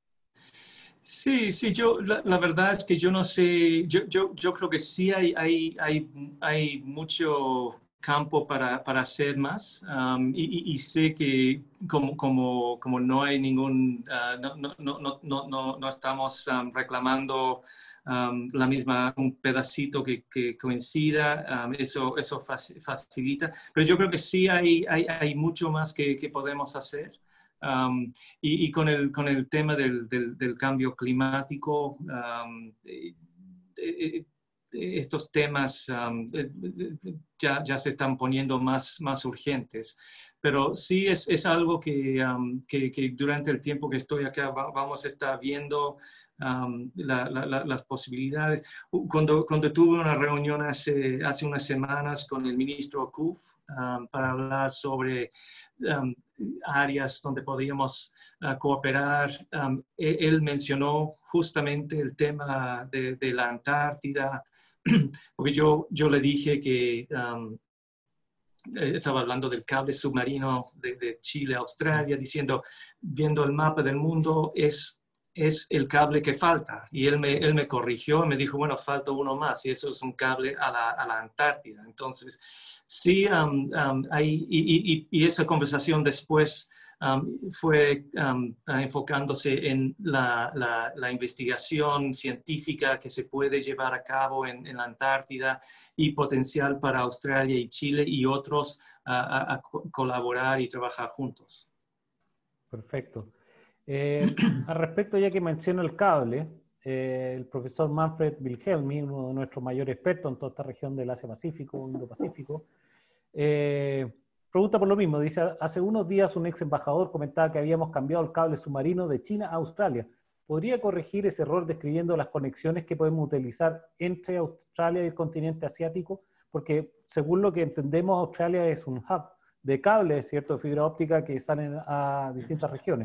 Sí, sí, yo la, la verdad es que yo no sé, yo, yo, yo creo que sí hay, hay, hay, hay mucho campo para, para hacer más um, y, y, y sé que como, como, como no hay ningún, uh, no, no, no, no, no, no estamos um, reclamando um, la misma, un pedacito que, que coincida, um, eso, eso facilita, pero yo creo que sí hay, hay, hay mucho más que, que podemos hacer. Um, y, y con, el, con el tema del, del, del cambio climático, um, eh, eh, estos temas, um, ya, ya se están poniendo más, más urgentes. Pero sí es, es algo que, um, que, que durante el tiempo que estoy acá va, vamos a estar viendo um, la, la, la, las posibilidades. Cuando, cuando tuve una reunión hace, hace unas semanas con el ministro Kuf um, para hablar sobre um, áreas donde podríamos uh, cooperar, um, él mencionó justamente el tema de, de la Antártida, porque yo, yo le dije que um, estaba hablando del cable submarino de, de Chile a Australia, diciendo, viendo el mapa del mundo, es, es el cable que falta. Y él me, él me corrigió y me dijo, bueno, falta uno más, y eso es un cable a la, a la Antártida. Entonces, sí, um, um, hay, y, y, y esa conversación después Um, fue um, enfocándose en la, la, la investigación científica que se puede llevar a cabo en, en la Antártida y potencial para Australia y Chile y otros uh, a, a colaborar y trabajar juntos. Perfecto. Eh, al respecto, ya que menciono el cable, eh, el profesor Manfred Wilhelmi, uno de nuestros mayores expertos en toda esta región del Asia-Pacífico, Indo-Pacífico, eh, pregunta por lo mismo. Dice, hace unos días un ex embajador comentaba que habíamos cambiado el cable submarino de China a Australia. ¿Podría corregir ese error describiendo las conexiones que podemos utilizar entre Australia y el continente asiático? Porque según lo que entendemos, Australia es un hub de cables, ¿cierto?, de fibra óptica que salen a distintas regiones.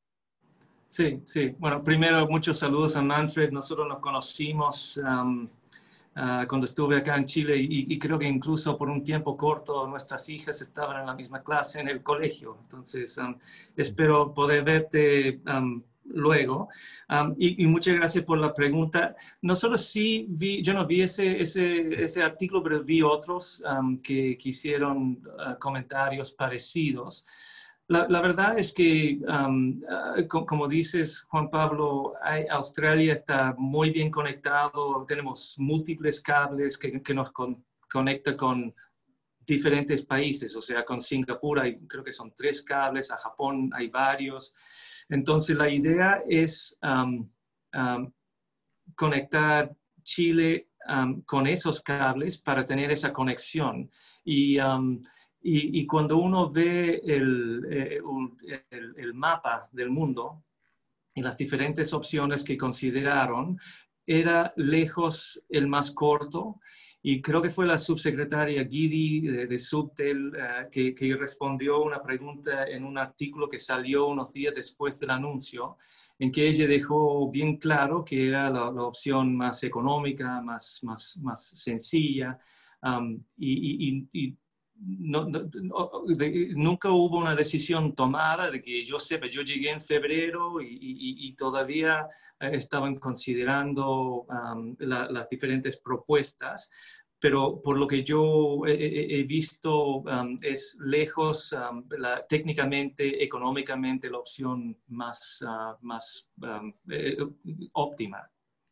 Sí, sí. Bueno, primero, muchos saludos a Manfred. Nosotros nos conocimos um, uh, cuando estuve acá en Chile y, y creo que incluso por un tiempo corto nuestras hijas estaban en la misma clase en el colegio. Entonces, um, espero poder verte um, luego. Um, y, y muchas gracias por la pregunta. Nosotros sí vi, yo no vi ese, ese, ese artículo, pero vi otros um, que, que hicieron uh, comentarios parecidos. La, la verdad es que, um, uh, co como dices, Juan Pablo, hay, Australia está muy bien conectado, tenemos múltiples cables que, que nos con, conecta con diferentes países, o sea, con Singapur hay, creo que son tres cables, a Japón hay varios. Entonces, la idea es um, um, conectar Chile um, con esos cables para tener esa conexión. Y... Um, Y, y cuando uno ve el, el, el mapa del mundo y las diferentes opciones que consideraron, era lejos el más corto. Y creo que fue la subsecretaria Guidi de, de Subtel uh, que, que respondió una pregunta en un artículo que salió unos días después del anuncio, en que ella dejó bien claro que era la, la opción más económica, más, más, más sencilla. Um, y, y, y No, no, no, de, nunca hubo una decisión tomada de que yo sepa, yo llegué en febrero y, y, y todavía eh, estaban considerando um, la, las diferentes propuestas, pero por lo que yo he, he visto um, es lejos um, la, técnicamente, económicamente la opción más, uh, más um, eh, óptima.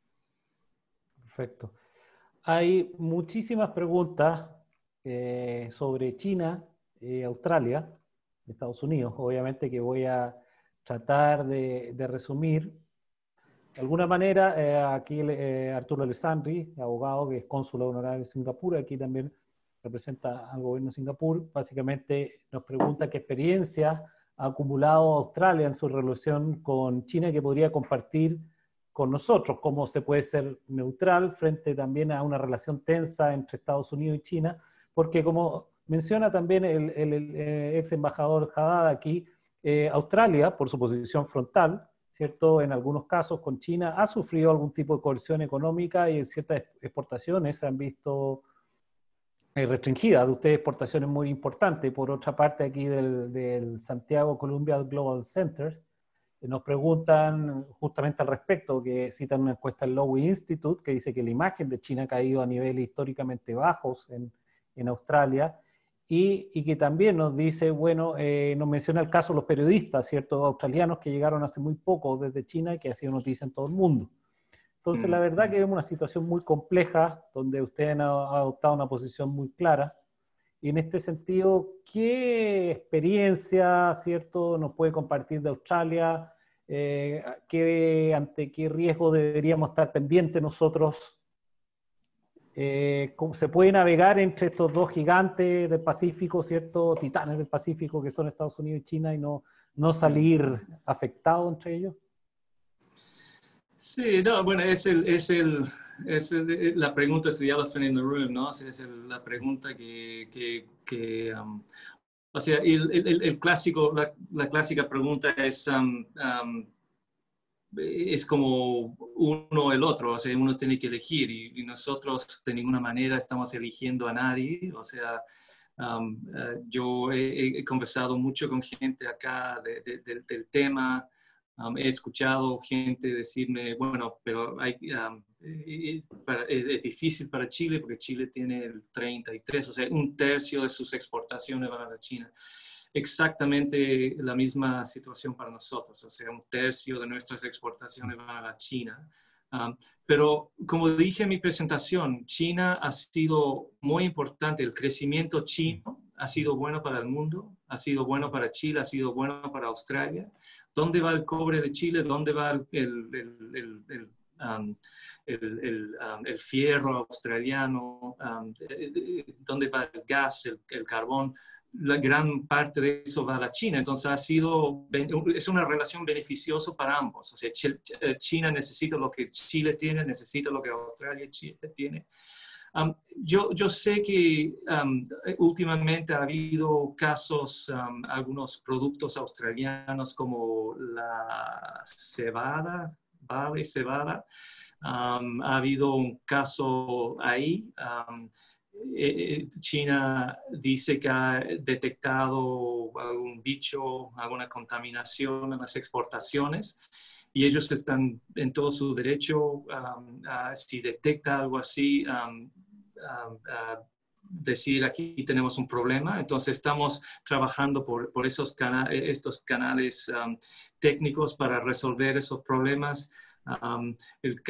Perfecto. Hay muchísimas preguntas Eh, sobre China, eh, Australia, Estados Unidos, obviamente que voy a tratar de, de resumir. De alguna manera, eh, aquí eh, Arturo Alessandri, abogado que es cónsul honorario de Singapur, aquí también representa al gobierno de Singapur, básicamente nos pregunta qué experiencia ha acumulado Australia en su relación con China que podría compartir con nosotros, cómo se puede ser neutral frente también a una relación tensa entre Estados Unidos y China, porque como menciona también el, el, el ex embajador Haddad aquí, eh, Australia, por su posición frontal, ¿cierto? En algunos casos con China ha sufrido algún tipo de coerción económica y en ciertas exportaciones se han visto eh, restringidas, de ustedes exportaciones muy importantes. Por otra parte, aquí del, del Santiago Columbia Global Center, nos preguntan justamente al respecto, que citan una encuesta del Lowy Institute, que dice que la imagen de China ha caído a niveles históricamente bajos en, en Australia, y, y que también nos dice, bueno, eh, nos menciona el caso de los periodistas, ciertos australianos que llegaron hace muy poco desde China y que ha sido noticia en todo el mundo. Entonces, la verdad que vemos una situación muy compleja, donde ustedes han adoptado una posición muy clara. Y en este sentido, ¿qué experiencia, cierto, nos puede compartir de Australia? Eh, ¿qué, ante qué riesgo deberíamos estar pendientes nosotros eh, ¿cómo se puede navegar entre estos dos gigantes del Pacífico, ¿cierto? Titanes del Pacífico que son Estados Unidos y China y no, no salir afectado entre ellos? Sí, no, bueno, es, el, es, el, es el, la pregunta, es the elephant in the room, ¿no? Es el, la pregunta que, que, que um, o sea, el, el, el clásico, la, la, clásica pregunta es, um, um, es como uno o el otro, o sea, uno tiene que elegir y, y nosotros de ninguna manera estamos eligiendo a nadie, o sea, um, uh, yo he, he conversado mucho con gente acá de, de, de, del tema. Um, he escuchado gente decirme, bueno, pero hay, um, eh, para, es, es difícil para Chile porque Chile tiene el treinta y tres, o sea, un tercio de sus exportaciones van a la China. Exactamente la misma situación para nosotros, o sea, un tercio de nuestras exportaciones van a la China. Um, pero como dije en mi presentación, China ha sido muy importante, el crecimiento chino ha sido bueno para el mundo, ha sido bueno para Chile, ha sido bueno para Australia. ¿Dónde va el cobre de Chile? ¿Dónde va el, el, el, el, el, um, el, el, um, el fierro australiano? Um, ¿Dónde va el gas, el, el carbón? La gran parte de eso va a la China. Entonces ha sido, es una relación beneficiosa para ambos. O sea, China necesita lo que Chile tiene, necesita lo que Australia y Chile tiene. Um, yo, yo sé que um, últimamente ha habido casos, um, algunos productos australianos como la cebada, barley, cebada. Um, ha habido un caso ahí. Um, eh, China dice que ha detectado algún bicho, alguna contaminación en las exportaciones. Y ellos están en todo su derecho, um, uh, si detecta algo así, um, uh, uh, decir aquí tenemos un problema. Entonces estamos trabajando por, por esos cana estos canales um, técnicos para resolver esos problemas. Um, el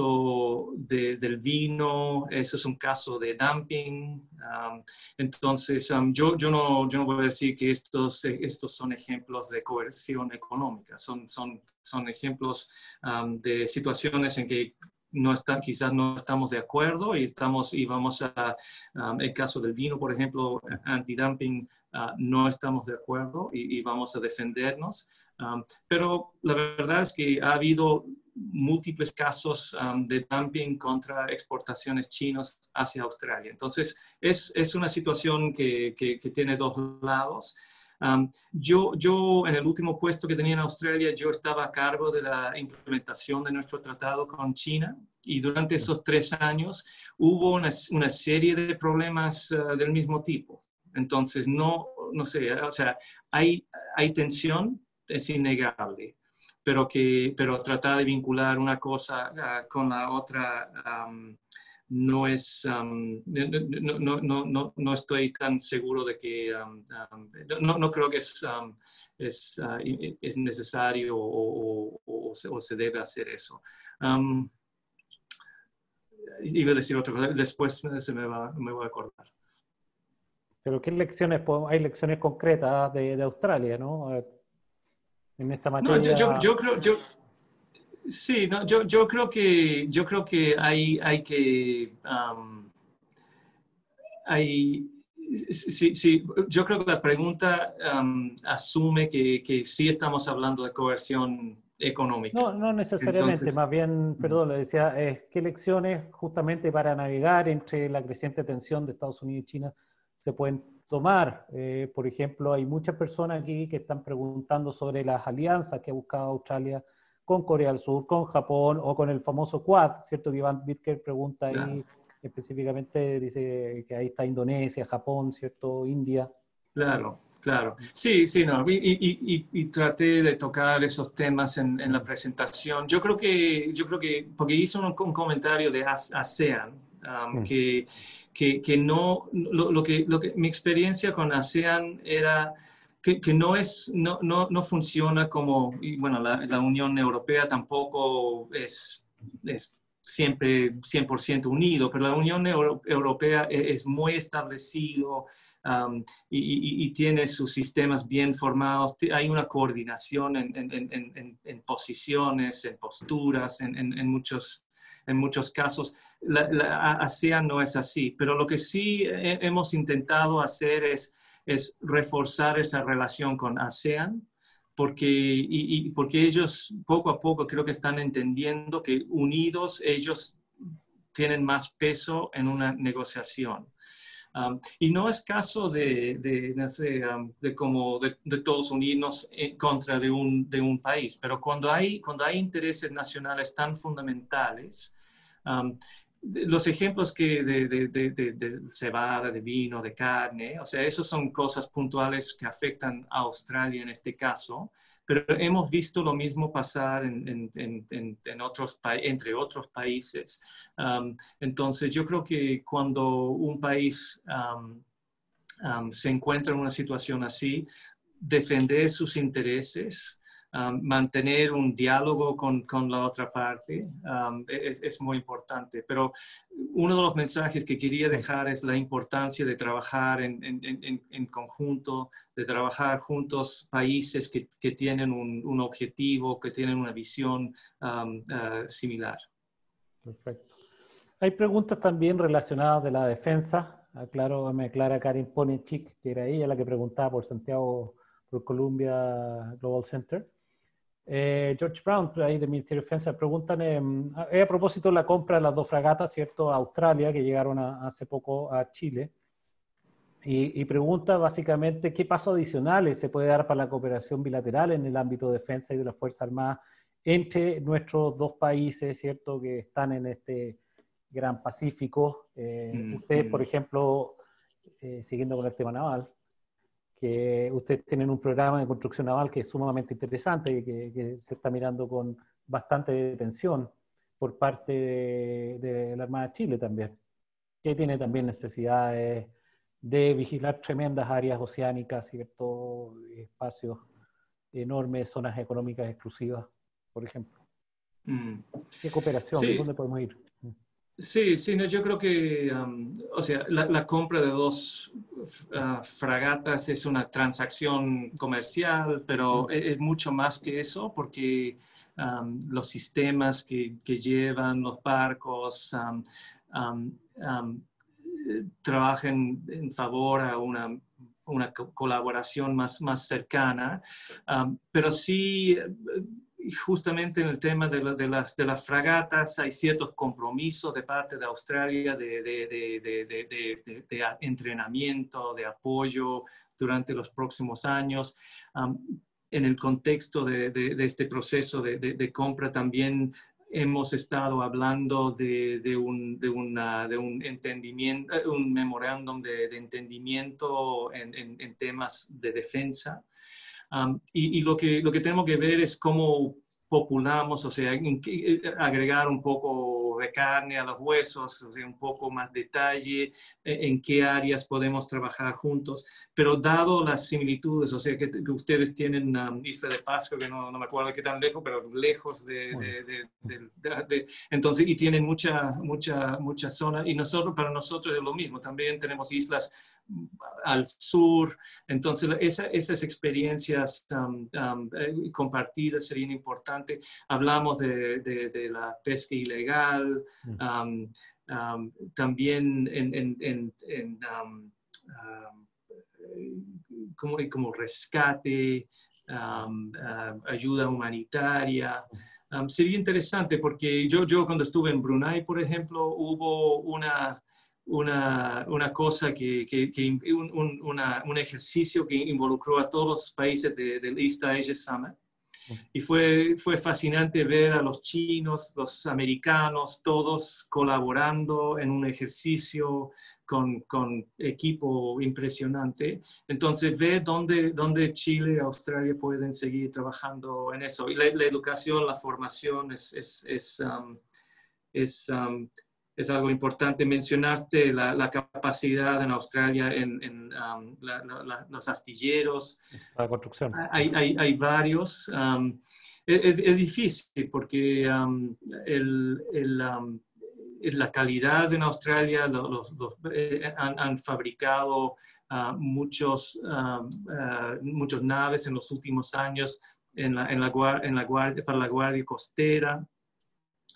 caso de, del vino, eso es un caso de dumping. Um, entonces, um, yo, yo, no, yo no voy a decir que estos, estos son ejemplos de coerción económica, son, son, son ejemplos um, de situaciones en que no está, quizás no estamos de acuerdo y, estamos, y vamos a, um, el caso del vino, por ejemplo, antidumping, uh, no estamos de acuerdo y, y vamos a defendernos. Um, pero la verdad es que ha habido múltiples casos um, de dumping contra exportaciones chinas hacia Australia. Entonces, es, es una situación que, que, que tiene dos lados. Um, yo, yo, en el último puesto que tenía en Australia, yo estaba a cargo de la implementación de nuestro tratado con China y durante esos tres años hubo una, una serie de problemas uh, del mismo tipo. Entonces, no, no sé, o sea, hay, hay tensión, es innegable. Pero, que, pero tratar de vincular una cosa uh, con la otra um, no es, um, no, no, no, no, no estoy tan seguro de que, um, um, no, no creo que es, um, es, uh, es necesario o, o, o, se, o se debe hacer eso. Um, iba a decir otra cosa, después se me va, me voy a acordar. Pero ¿qué lecciones? Hay lecciones concretas de, de Australia, ¿no? En esta materia. No, yo, yo, yo creo, yo, sí, no, yo, yo creo que, yo creo que hay, hay que, um, hay, sí, sí, yo creo que la pregunta um, asume que, que sí estamos hablando de coerción económica. No, no necesariamente, Entonces, más bien, perdón, le decía, eh, ¿qué lecciones justamente para navegar entre la creciente tensión de Estados Unidos y China se pueden tomar? Eh, por ejemplo, hay muchas personas aquí que están preguntando sobre las alianzas que ha buscado Australia con Corea del Sur, con Japón o con el famoso Quad, ¿cierto? Que Iván Bitker pregunta ahí claro. Específicamente, dice que ahí está Indonesia, Japón, ¿cierto? India. Claro. Claro, sí, sí, no, y, y, y, y traté de tocar esos temas en, en la presentación. Yo creo que, yo creo que, porque hice un, un comentario de ASEAN, um, mm. que, que, que no, lo, lo, que, lo que, mi experiencia con ASEAN era que, que no es, no, no, no funciona como, y bueno, la, la Unión Europea tampoco es, es siempre cien por ciento unido, pero la Unión Euro Europea es muy establecido um, y, y, y tiene sus sistemas bien formados. Hay una coordinación en, en, en, en, en posiciones, en posturas, en, en, en muchos en muchos casos. La, la ASEAN no es así, pero lo que sí he, hemos intentado hacer es, es reforzar esa relación con ASEAN, porque, y, y porque ellos poco a poco creo que están entendiendo que unidos ellos tienen más peso en una negociación. Um, y no es caso de, de, no sé, um, de, como de, de todos unirnos en contra de un, de un país, pero cuando hay, cuando hay intereses nacionales tan fundamentales, um, los ejemplos que de, de, de, de, de cebada, de vino, de carne, o sea, esos son cosas puntuales que afectan a Australia en este caso, pero hemos visto lo mismo pasar en, en, en, en otros entre otros países. Um, entonces, yo creo que cuando un país um, um, se encuentra en una situación así, defender sus intereses, Um, mantener un diálogo con, con la otra parte um, es, es muy importante. Pero uno de los mensajes que quería dejar es la importancia de trabajar en, en, en, en conjunto, de trabajar juntos países que, que tienen un, un objetivo, que tienen una visión um, uh, similar. Perfecto. Hay preguntas también relacionadas de la defensa. Aclaro, me aclara Karin Ponechik, que era ella la que preguntaba por Santiago, por Columbia Global Center. Eh, George Brown, ahí del Ministerio de Defensa, preguntan eh, a, a propósito de la compra de las dos fragatas, ¿cierto?, a Australia, que llegaron a, hace poco a Chile, y, y pregunta básicamente qué pasos adicionales se puede dar para la cooperación bilateral en el ámbito de defensa y de las Fuerzas Armadas entre nuestros dos países, ¿cierto?, que están en este Gran Pacífico. Eh, mm, ustedes, mm. por ejemplo, eh, siguiendo con el tema naval, que ustedes tienen un programa de construcción naval que es sumamente interesante y que, que se está mirando con bastante atención por parte de, de la Armada de Chile también, que tiene también necesidades de vigilar tremendas áreas oceánicas, ¿cierto?, espacios enormes, zonas económicas exclusivas, por ejemplo. Mm. ¿Qué cooperación? Sí. ¿Dónde podemos ir? Sí, sí, no, yo creo que, um, o sea, la, la compra de dos uh, fragatas es una transacción comercial, pero mm. es, es mucho más que eso, porque um, los sistemas que, que llevan los barcos um, um, um, trabajan en favor a una, una colaboración más, más cercana, um, pero sí... Y justamente en el tema de, la, de, las, de las fragatas hay ciertos compromisos de parte de Australia de, de, de, de, de, de, de, de entrenamiento, de apoyo durante los próximos años. Um, en el contexto de, de, de este proceso de, de, de compra también hemos estado hablando de, de, un, de, una, de un entendimiento, un memorándum de, de entendimiento en, en, en temas de defensa. Um, y y lo, que, lo que tenemos que ver es cómo populamos, o sea, en qué, agregar un poco de carne a los huesos, o sea, un poco más detalle, en qué áreas podemos trabajar juntos, pero dado las similitudes, o sea, que, que ustedes tienen um, Isla de Pascua, que no, no me acuerdo qué tan lejos, pero lejos de, de, de, de, de, de entonces, y tienen mucha, mucha, mucha zona, y nosotros, para nosotros es lo mismo, también tenemos islas al sur, entonces esa, esas experiencias um, um, eh, compartidas serían importantes. Hablamos de, de, de la pesca ilegal, um, um, también en, en, en, en um, um, como, como rescate, um, uh, ayuda humanitaria. Um, sería interesante porque yo, yo cuando estuve en Brunei, por ejemplo, hubo una... Una, una cosa que, que, que un, un, una, un ejercicio que involucró a todos los países del East Asia Summit. Y fue, fue fascinante ver a los chinos, los americanos, todos colaborando en un ejercicio con, con equipo impresionante. Entonces, ve dónde, dónde Chile y Australia pueden seguir trabajando en eso. Y la, la educación, la formación es... es, es, um, es um, es algo importante. Mencionaste la, la capacidad en Australia en, en um, la, la, los astilleros. La construcción. Hay, hay, hay varios. Um, es, es difícil porque um, el, el, um, la calidad en Australia, los, los, los, eh, han, han fabricado uh, muchos, uh, uh, muchos naves en los últimos años en la, en la, en la guardia, para la Guardia Costera.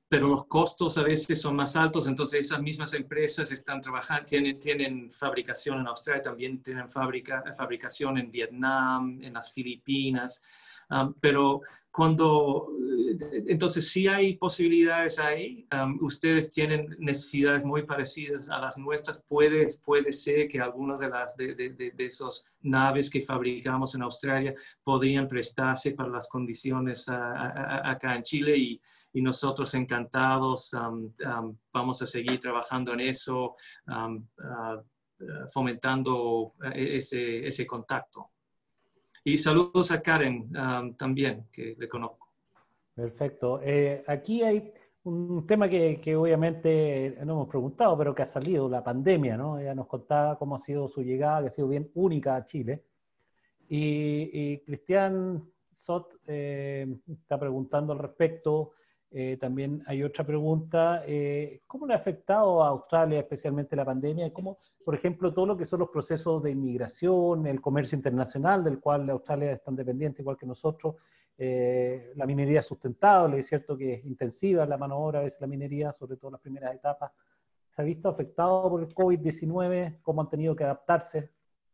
pero los costos a veces son más altos, entonces esas mismas empresas están trabajando, tienen, tienen fabricación en Australia, también tienen fábrica, fabricación en Vietnam, en las Filipinas, um, pero cuando, entonces sí hay posibilidades ahí, um, ustedes tienen necesidades muy parecidas a las nuestras, puede, puede ser que algunas de las de, de, de, de esas naves que fabricamos en Australia podrían prestarse para las condiciones uh, a, a, acá en Chile y Y nosotros encantados um, um, vamos a seguir trabajando en eso, um, uh, uh, fomentando ese, ese contacto. Y saludos a Karen um, también, que le conozco. Perfecto. Eh, aquí hay un tema que, que obviamente no hemos preguntado, pero que ha salido, la pandemia, ¿no? Ella nos contaba cómo ha sido su llegada, que ha sido bien única a Chile. Y, y Cristian Sot eh, está preguntando al respecto. Eh, también hay otra pregunta, eh, ¿cómo le ha afectado a Australia especialmente la pandemia? ¿Cómo, por ejemplo, todo lo que son los procesos de inmigración, el comercio internacional, del cual Australia es tan dependiente, igual que nosotros, eh, la minería sustentable, es cierto que es intensiva la mano de obra, a veces la minería, sobre todo en las primeras etapas, ¿se ha visto afectado por el COVID diecinueve? ¿Cómo han tenido que adaptarse?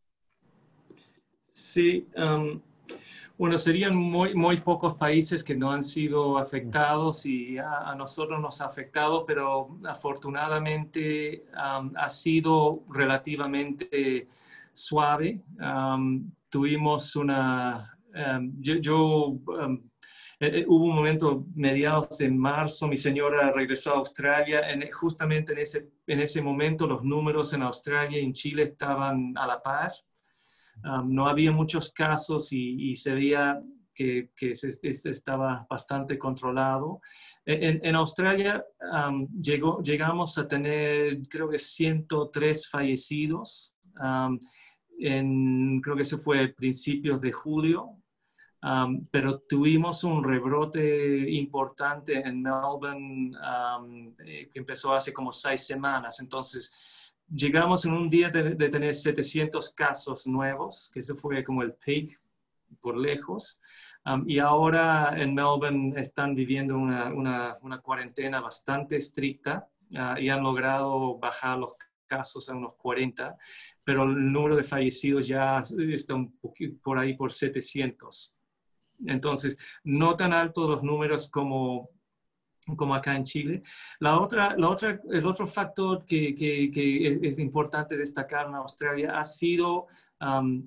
Sí, um, bueno, serían muy, muy pocos países que no han sido afectados y a, a nosotros nos ha afectado, pero afortunadamente um, ha sido relativamente suave. Um, tuvimos una... Um, yo... yo um, eh, hubo un momento, mediados de marzo, mi señora regresó a Australia. En, justamente en ese, en ese momento los números en Australia y en Chile estaban a la par. Um, no había muchos casos y, y se veía que, que se, se estaba bastante controlado. En, en Australia um, llegó, llegamos a tener, creo que ciento tres fallecidos. Um, en, creo que ese fue a principios de julio. Um, pero tuvimos un rebrote importante en Melbourne um, que empezó hace como seis semanas. Entonces, llegamos en un día de, de tener setecientos casos nuevos, que eso fue como el peak por lejos. Um, y ahora en Melbourne están viviendo una, una, una cuarentena bastante estricta uh, y han logrado bajar los casos a unos cuarenta, pero el número de fallecidos ya está un poquito por ahí por setecientos. Entonces, no tan altos los números como, como acá en Chile. La otra, la otra, el otro factor que, que, que es, es importante destacar en Australia ha sido um,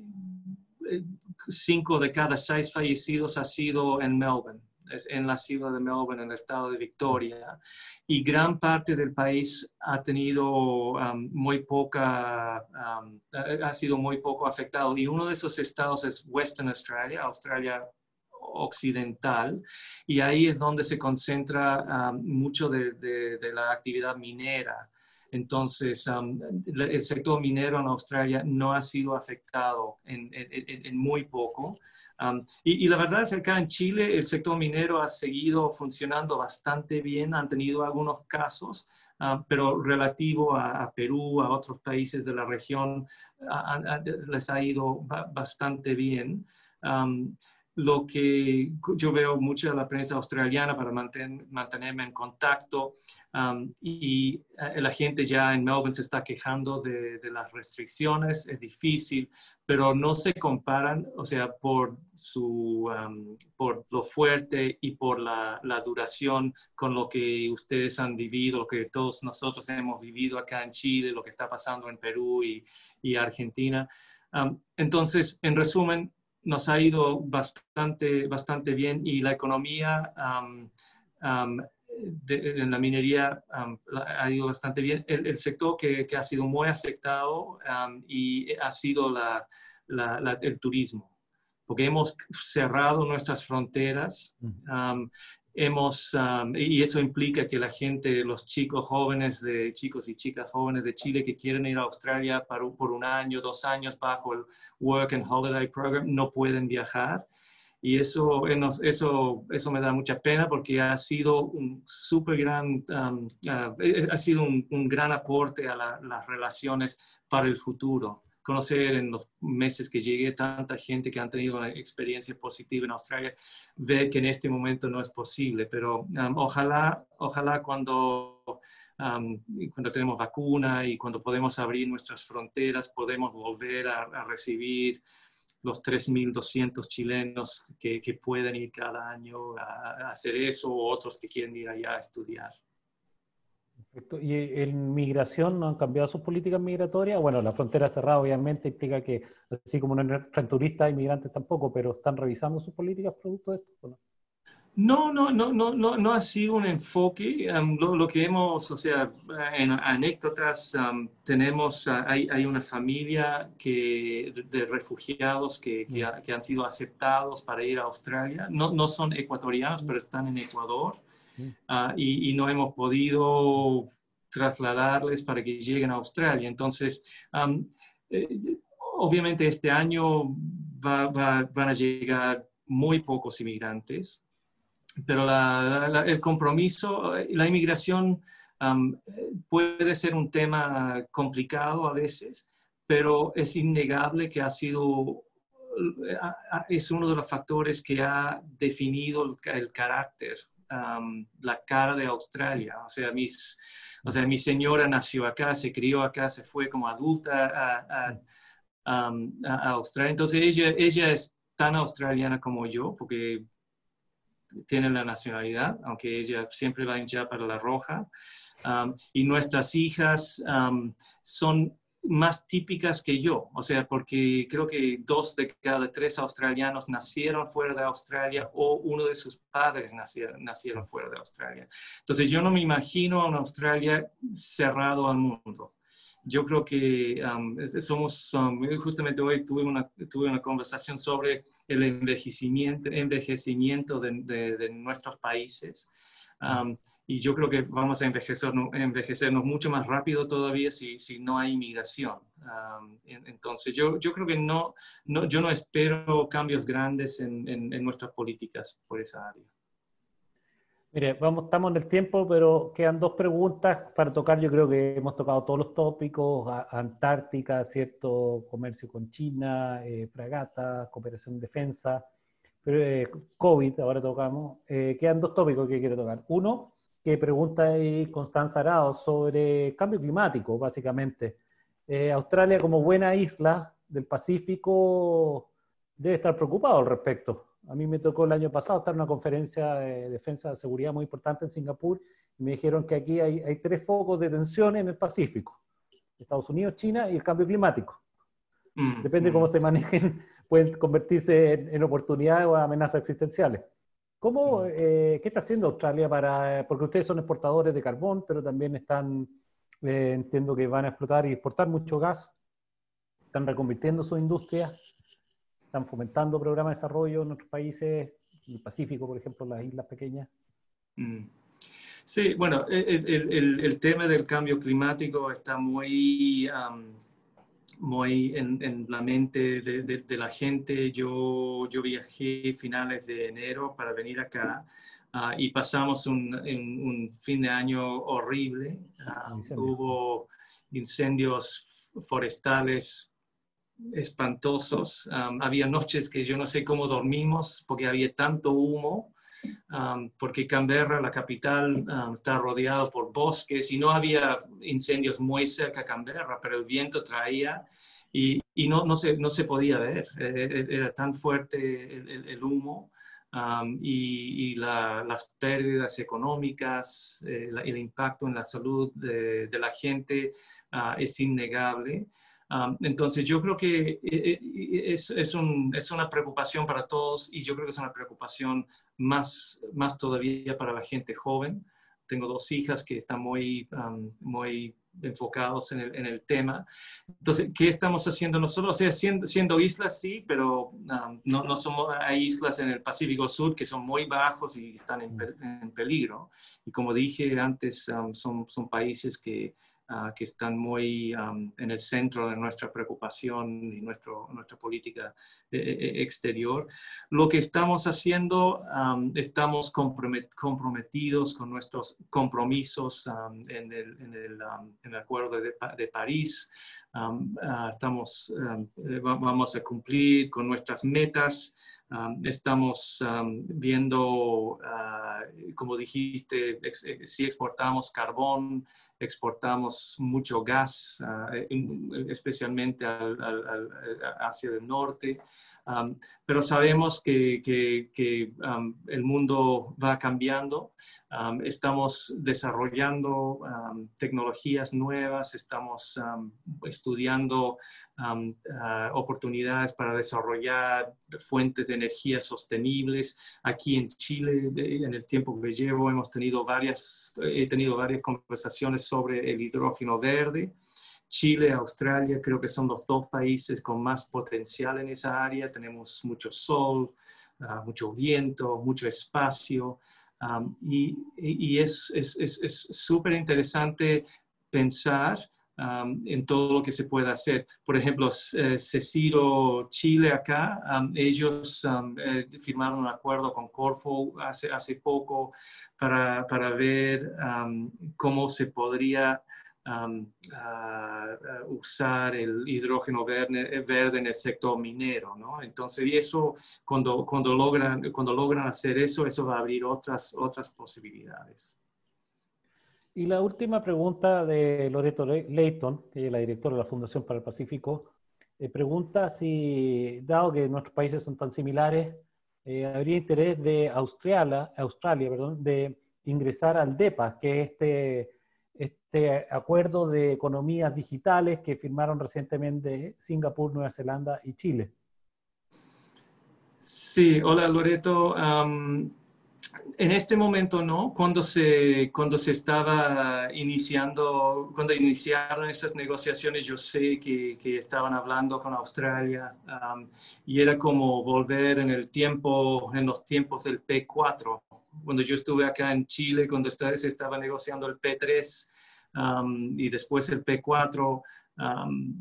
cinco de cada seis fallecidos ha sido en Melbourne, en la ciudad de Melbourne, en el estado de Victoria, y gran parte del país ha tenido um, muy poca, um, ha sido muy poco afectado, y uno de esos estados es Western Australia, Australia occidental, y ahí es donde se concentra um, mucho de, de, de la actividad minera. Entonces, um, el sector minero en Australia no ha sido afectado en, en, en muy poco. Um, y, y la verdad es que acá en Chile el sector minero ha seguido funcionando bastante bien. Han tenido algunos casos, uh, pero relativo a, a Perú, a otros países de la región, a, a, les ha ido ba bastante bien. Um, Lo que yo veo mucho de la prensa australiana para manten, mantenerme en contacto um, y, y la gente ya en Melbourne se está quejando de, de las restricciones, es difícil, pero no se comparan, o sea, por, su, um, por lo fuerte y por la, la duración con lo que ustedes han vivido, lo que todos nosotros hemos vivido acá en Chile, lo que está pasando en Perú y, y Argentina. Um, entonces, en resumen, nos ha ido bastante, bastante bien y la economía um, um, de, en la minería um, ha ido bastante bien. El, el sector que, que ha sido muy afectado um, y ha sido la, la, la, el turismo, porque hemos cerrado nuestras fronteras. Um, Hemos, um, y eso implica que la gente, los chicos jóvenes, de chicos y chicas jóvenes de Chile que quieren ir a Australia para, por un año, dos años bajo el Work and Holiday Program, no pueden viajar. Y eso, eso, eso me da mucha pena porque ha sido un súper gran, um, uh, ha sido un, un gran aporte a la, las relaciones para el futuro. conocer en los meses que llegué tanta gente que han tenido una experiencia positiva en Australia, ver que en este momento no es posible. Pero um, ojalá, ojalá cuando, um, cuando tenemos vacuna y cuando podemos abrir nuestras fronteras, podemos volver a, a recibir los tres mil doscientos chilenos que, que pueden ir cada año a, a hacer eso, o otros que quieren ir allá a estudiar. Perfecto. ¿Y en migración no han cambiado sus políticas migratorias? Bueno, la frontera cerrada obviamente implica que, así como no entran turistas, inmigrantes tampoco, pero ¿están revisando sus políticas producto de esto o no? No, no, no, no, no, no ha sido un enfoque. Um, lo, lo que hemos, o sea, en anécdotas, um, tenemos, uh, hay, hay una familia que, de, de refugiados que, que, ha, que han sido aceptados para ir a Australia. No, no son ecuatorianos, pero están en Ecuador. Uh, y, y no hemos podido trasladarles para que lleguen a Australia. Entonces, um, eh, obviamente este año va, va, van a llegar muy pocos inmigrantes. Pero la, la, el compromiso, la inmigración um, puede ser un tema complicado a veces, pero es innegable que ha sido, es uno de los factores que ha definido el, el carácter, um, la cara de Australia. O sea, mis, o sea, mi señora nació acá, se crió acá, se fue como adulta a, a, um, a Australia. Entonces ella, ella es tan australiana como yo, porque tiene la nacionalidad, aunque ella siempre va a hinchar para la roja. Um, y nuestras hijas um, son más típicas que yo, o sea, porque creo que dos de cada tres australianos nacieron fuera de Australia o uno de sus padres nacieron, nacieron fuera de Australia. Entonces yo no me imagino a una Australia cerrado al mundo. Yo creo que um, somos, um, justamente hoy tuve una, tuve una conversación sobre el envejecimiento, envejecimiento de, de, de nuestros países. Um, y yo creo que vamos a envejecernos, envejecernos mucho más rápido todavía si, si no hay inmigración. Um, entonces, yo, yo creo que no, no, yo no espero cambios grandes en, en, en nuestras políticas por esa área. Mire, vamos, estamos en el tiempo, pero quedan dos preguntas para tocar. Yo creo que hemos tocado todos los tópicos, a, Antártica, cierto comercio con China, eh, fragatas, cooperación en defensa, pero, eh, COVID, ahora tocamos. Eh, quedan dos tópicos que quiero tocar. Uno, que pregunta ahí Constanza Arao sobre cambio climático, básicamente. Eh, Australia, como buena isla del Pacífico, debe estar preocupado al respecto. A mí me tocó el año pasado estar en una conferencia de defensa de seguridad muy importante en Singapur y me dijeron que aquí hay, hay tres focos de tensión en el Pacífico. Estados Unidos, China y el cambio climático. Mm, Depende de mm. cómo se manejen, pueden convertirse en, en oportunidades o amenazas existenciales. ¿Cómo, mm. eh, ¿Qué está haciendo Australia para...? Porque ustedes son exportadores de carbón, pero también están, eh, entiendo que van a explotar y exportar mucho gas. Están reconvirtiendo su industria. Están fomentando programas de desarrollo en otros países, en el Pacífico, por ejemplo, las islas pequeñas. Sí, bueno, el, el, el tema del cambio climático está muy, um, muy en, en la mente de, de, de la gente. Yo, yo viajé finales de enero para venir acá uh, y pasamos un, un, un fin de año horrible. Uh, hubo incendios forestales espantosos. Um, había noches que yo no sé cómo dormimos porque había tanto humo, um, porque Canberra, la capital, um, está rodeado por bosques y no había incendios muy cerca de Canberra, pero el viento traía y, y no, no, se, no se podía ver. Era tan fuerte el, el, el humo. Um, y, y la, las pérdidas económicas, eh, la, el impacto en la salud de, de la gente uh, es innegable. Um, entonces yo creo que es, es, un, es una preocupación para todos y yo creo que es una preocupación más, más todavía para la gente joven. Tengo dos hijas que están muy, um, muy enfocados en el, en el tema. Entonces, ¿qué estamos haciendo nosotros? O sea, siendo, siendo islas, sí, pero um, no, no somos, hay islas en el Pacífico Sur que son muy bajos y están en, en peligro. Y como dije antes, um, son, son países que uh, que están muy um, en el centro de nuestra preocupación y nuestro, nuestra política eh, exterior. Lo que estamos haciendo, um, estamos comprometidos con nuestros compromisos um, en, el, en, el, um, en el Acuerdo de, de París. Um, uh, estamos, um, vamos a cumplir con nuestras metas. Um, estamos um, viendo, uh, como dijiste, ex, si exportamos carbón, exportamos mucho gas, uh, especialmente al, al, al, hacia el norte. Um, pero sabemos que, que, que um, el mundo va cambiando. Um, estamos desarrollando um, tecnologías nuevas, estamos um, estudiando um, uh, oportunidades para desarrollar fuentes de energía sostenibles. Aquí en Chile, en el tiempo que llevo, hemos tenido varias, he tenido varias conversaciones sobre el hidrógeno verde. Chile, Australia, creo que son los dos países con más potencial en esa área. Tenemos mucho sol, uh, mucho viento, mucho espacio. Um, y, y es súper es, es, interesante pensar um, en todo lo que se puede hacer. Por ejemplo, eh, Ceciro Chile acá, um, ellos um, eh, firmaron un acuerdo con Corfo hace, hace poco para, para ver um, cómo se podría Um, uh, uh, usar el hidrógeno verde, verde en el sector minero, ¿no? Entonces, y eso, cuando, cuando, logran, cuando logran hacer eso, eso va a abrir otras, otras posibilidades. Y la última pregunta de Loreto Leighton, que es la directora de la Fundación para el Pacífico, eh, pregunta si, dado que nuestros países son tan similares, eh, habría interés de Australia, Australia perdón, de ingresar al DEPA, que es este... este acuerdo de economías digitales que firmaron recientemente Singapur, Nueva Zelanda y Chile. Sí, hola Loreto. Um, en este momento no, cuando se, cuando se estaba iniciando, cuando iniciaron esas negociaciones, yo sé que, que estaban hablando con Australia um, y era como volver en el tiempo, en los tiempos del P cuatro. Cuando yo estuve acá en Chile, cuando se estaba negociando el P tres, Um, y después el P cuatro, um,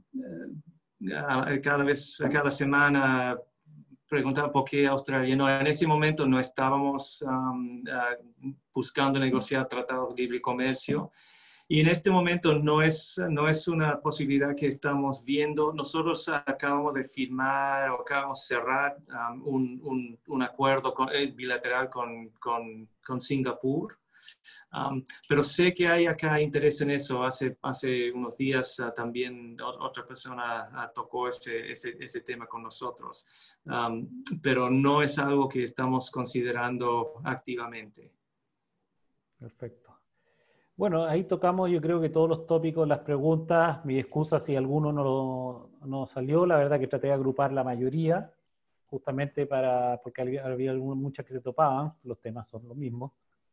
uh, cada vez, cada semana preguntaba por qué Australia. No, en ese momento no estábamos um, uh, buscando negociar tratados de libre comercio. Y en este momento no es, no es una posibilidad que estamos viendo. Nosotros acabamos de firmar o acabamos de cerrar um, un, un, un acuerdo con, eh, bilateral con, con, con Singapur. Um, pero sé que hay acá interés en eso. Hace, hace unos días uh, también otra persona uh, tocó ese, ese, ese tema con nosotros, um, pero no es algo que estamos considerando activamente. Perfecto. Bueno, ahí tocamos yo creo que todos los tópicos, las preguntas, mi excusa si alguno no, no salió, la verdad que traté de agrupar la mayoría, justamente para, porque había, había algunas, muchas que se topaban, los temas son los mismos.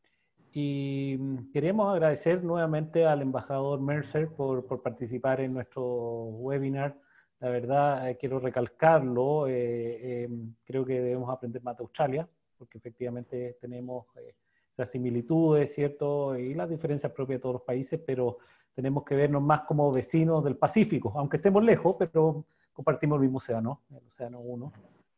Y queremos agradecer nuevamente al embajador Mercer por, por participar en nuestro webinar. La verdad, eh, quiero recalcarlo, eh, eh, creo que debemos aprender más de Australia, porque efectivamente tenemos eh, las similitudes, ¿cierto? Y las diferencias propias de todos los países, pero tenemos que vernos más como vecinos del Pacífico, aunque estemos lejos, pero compartimos el mismo océano, el Océano uno.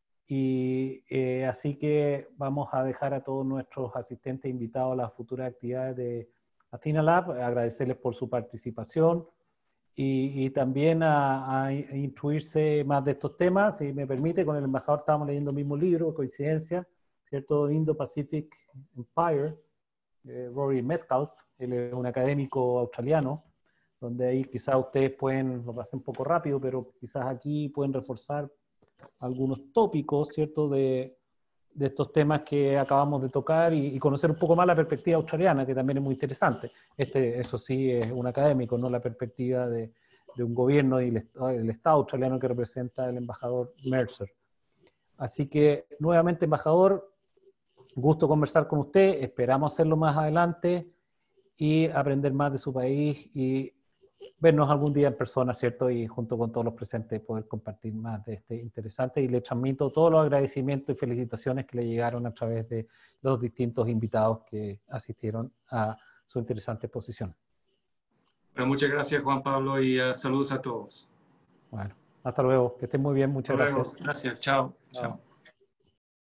Y eh, así que vamos a dejar a todos nuestros asistentes invitados a las futuras actividades de Athena Lab, agradecerles por su participación y, y también a, a instruirse más de estos temas. Si me permite, con el embajador estábamos leyendo el mismo libro, coincidencia, ¿cierto? Indo-Pacific Empire, eh, Rory Metcalf, él es un académico australiano, donde ahí quizás ustedes pueden, lo pasé un poco rápido, pero quizás aquí pueden reforzar algunos tópicos, ¿cierto?, de, de estos temas que acabamos de tocar y, y conocer un poco más la perspectiva australiana, que también es muy interesante. Este, eso sí, es un académico, no la perspectiva de, de un gobierno y el, el Estado australiano que representa el embajador Mercer. Así que, nuevamente, embajador, gusto conversar con usted, esperamos hacerlo más adelante y aprender más de su país y vernos algún día en persona, ¿cierto? Y junto con todos los presentes poder compartir más de este interesante. Y le transmito todos los agradecimientos y felicitaciones que le llegaron a través de los distintos invitados que asistieron a su interesante exposición. Bueno, muchas gracias, Juan Pablo, y uh, saludos a todos. Bueno, hasta luego. Que estén muy bien. Muchas Hasta luego. gracias. Gracias. Chao. Chao. Chao.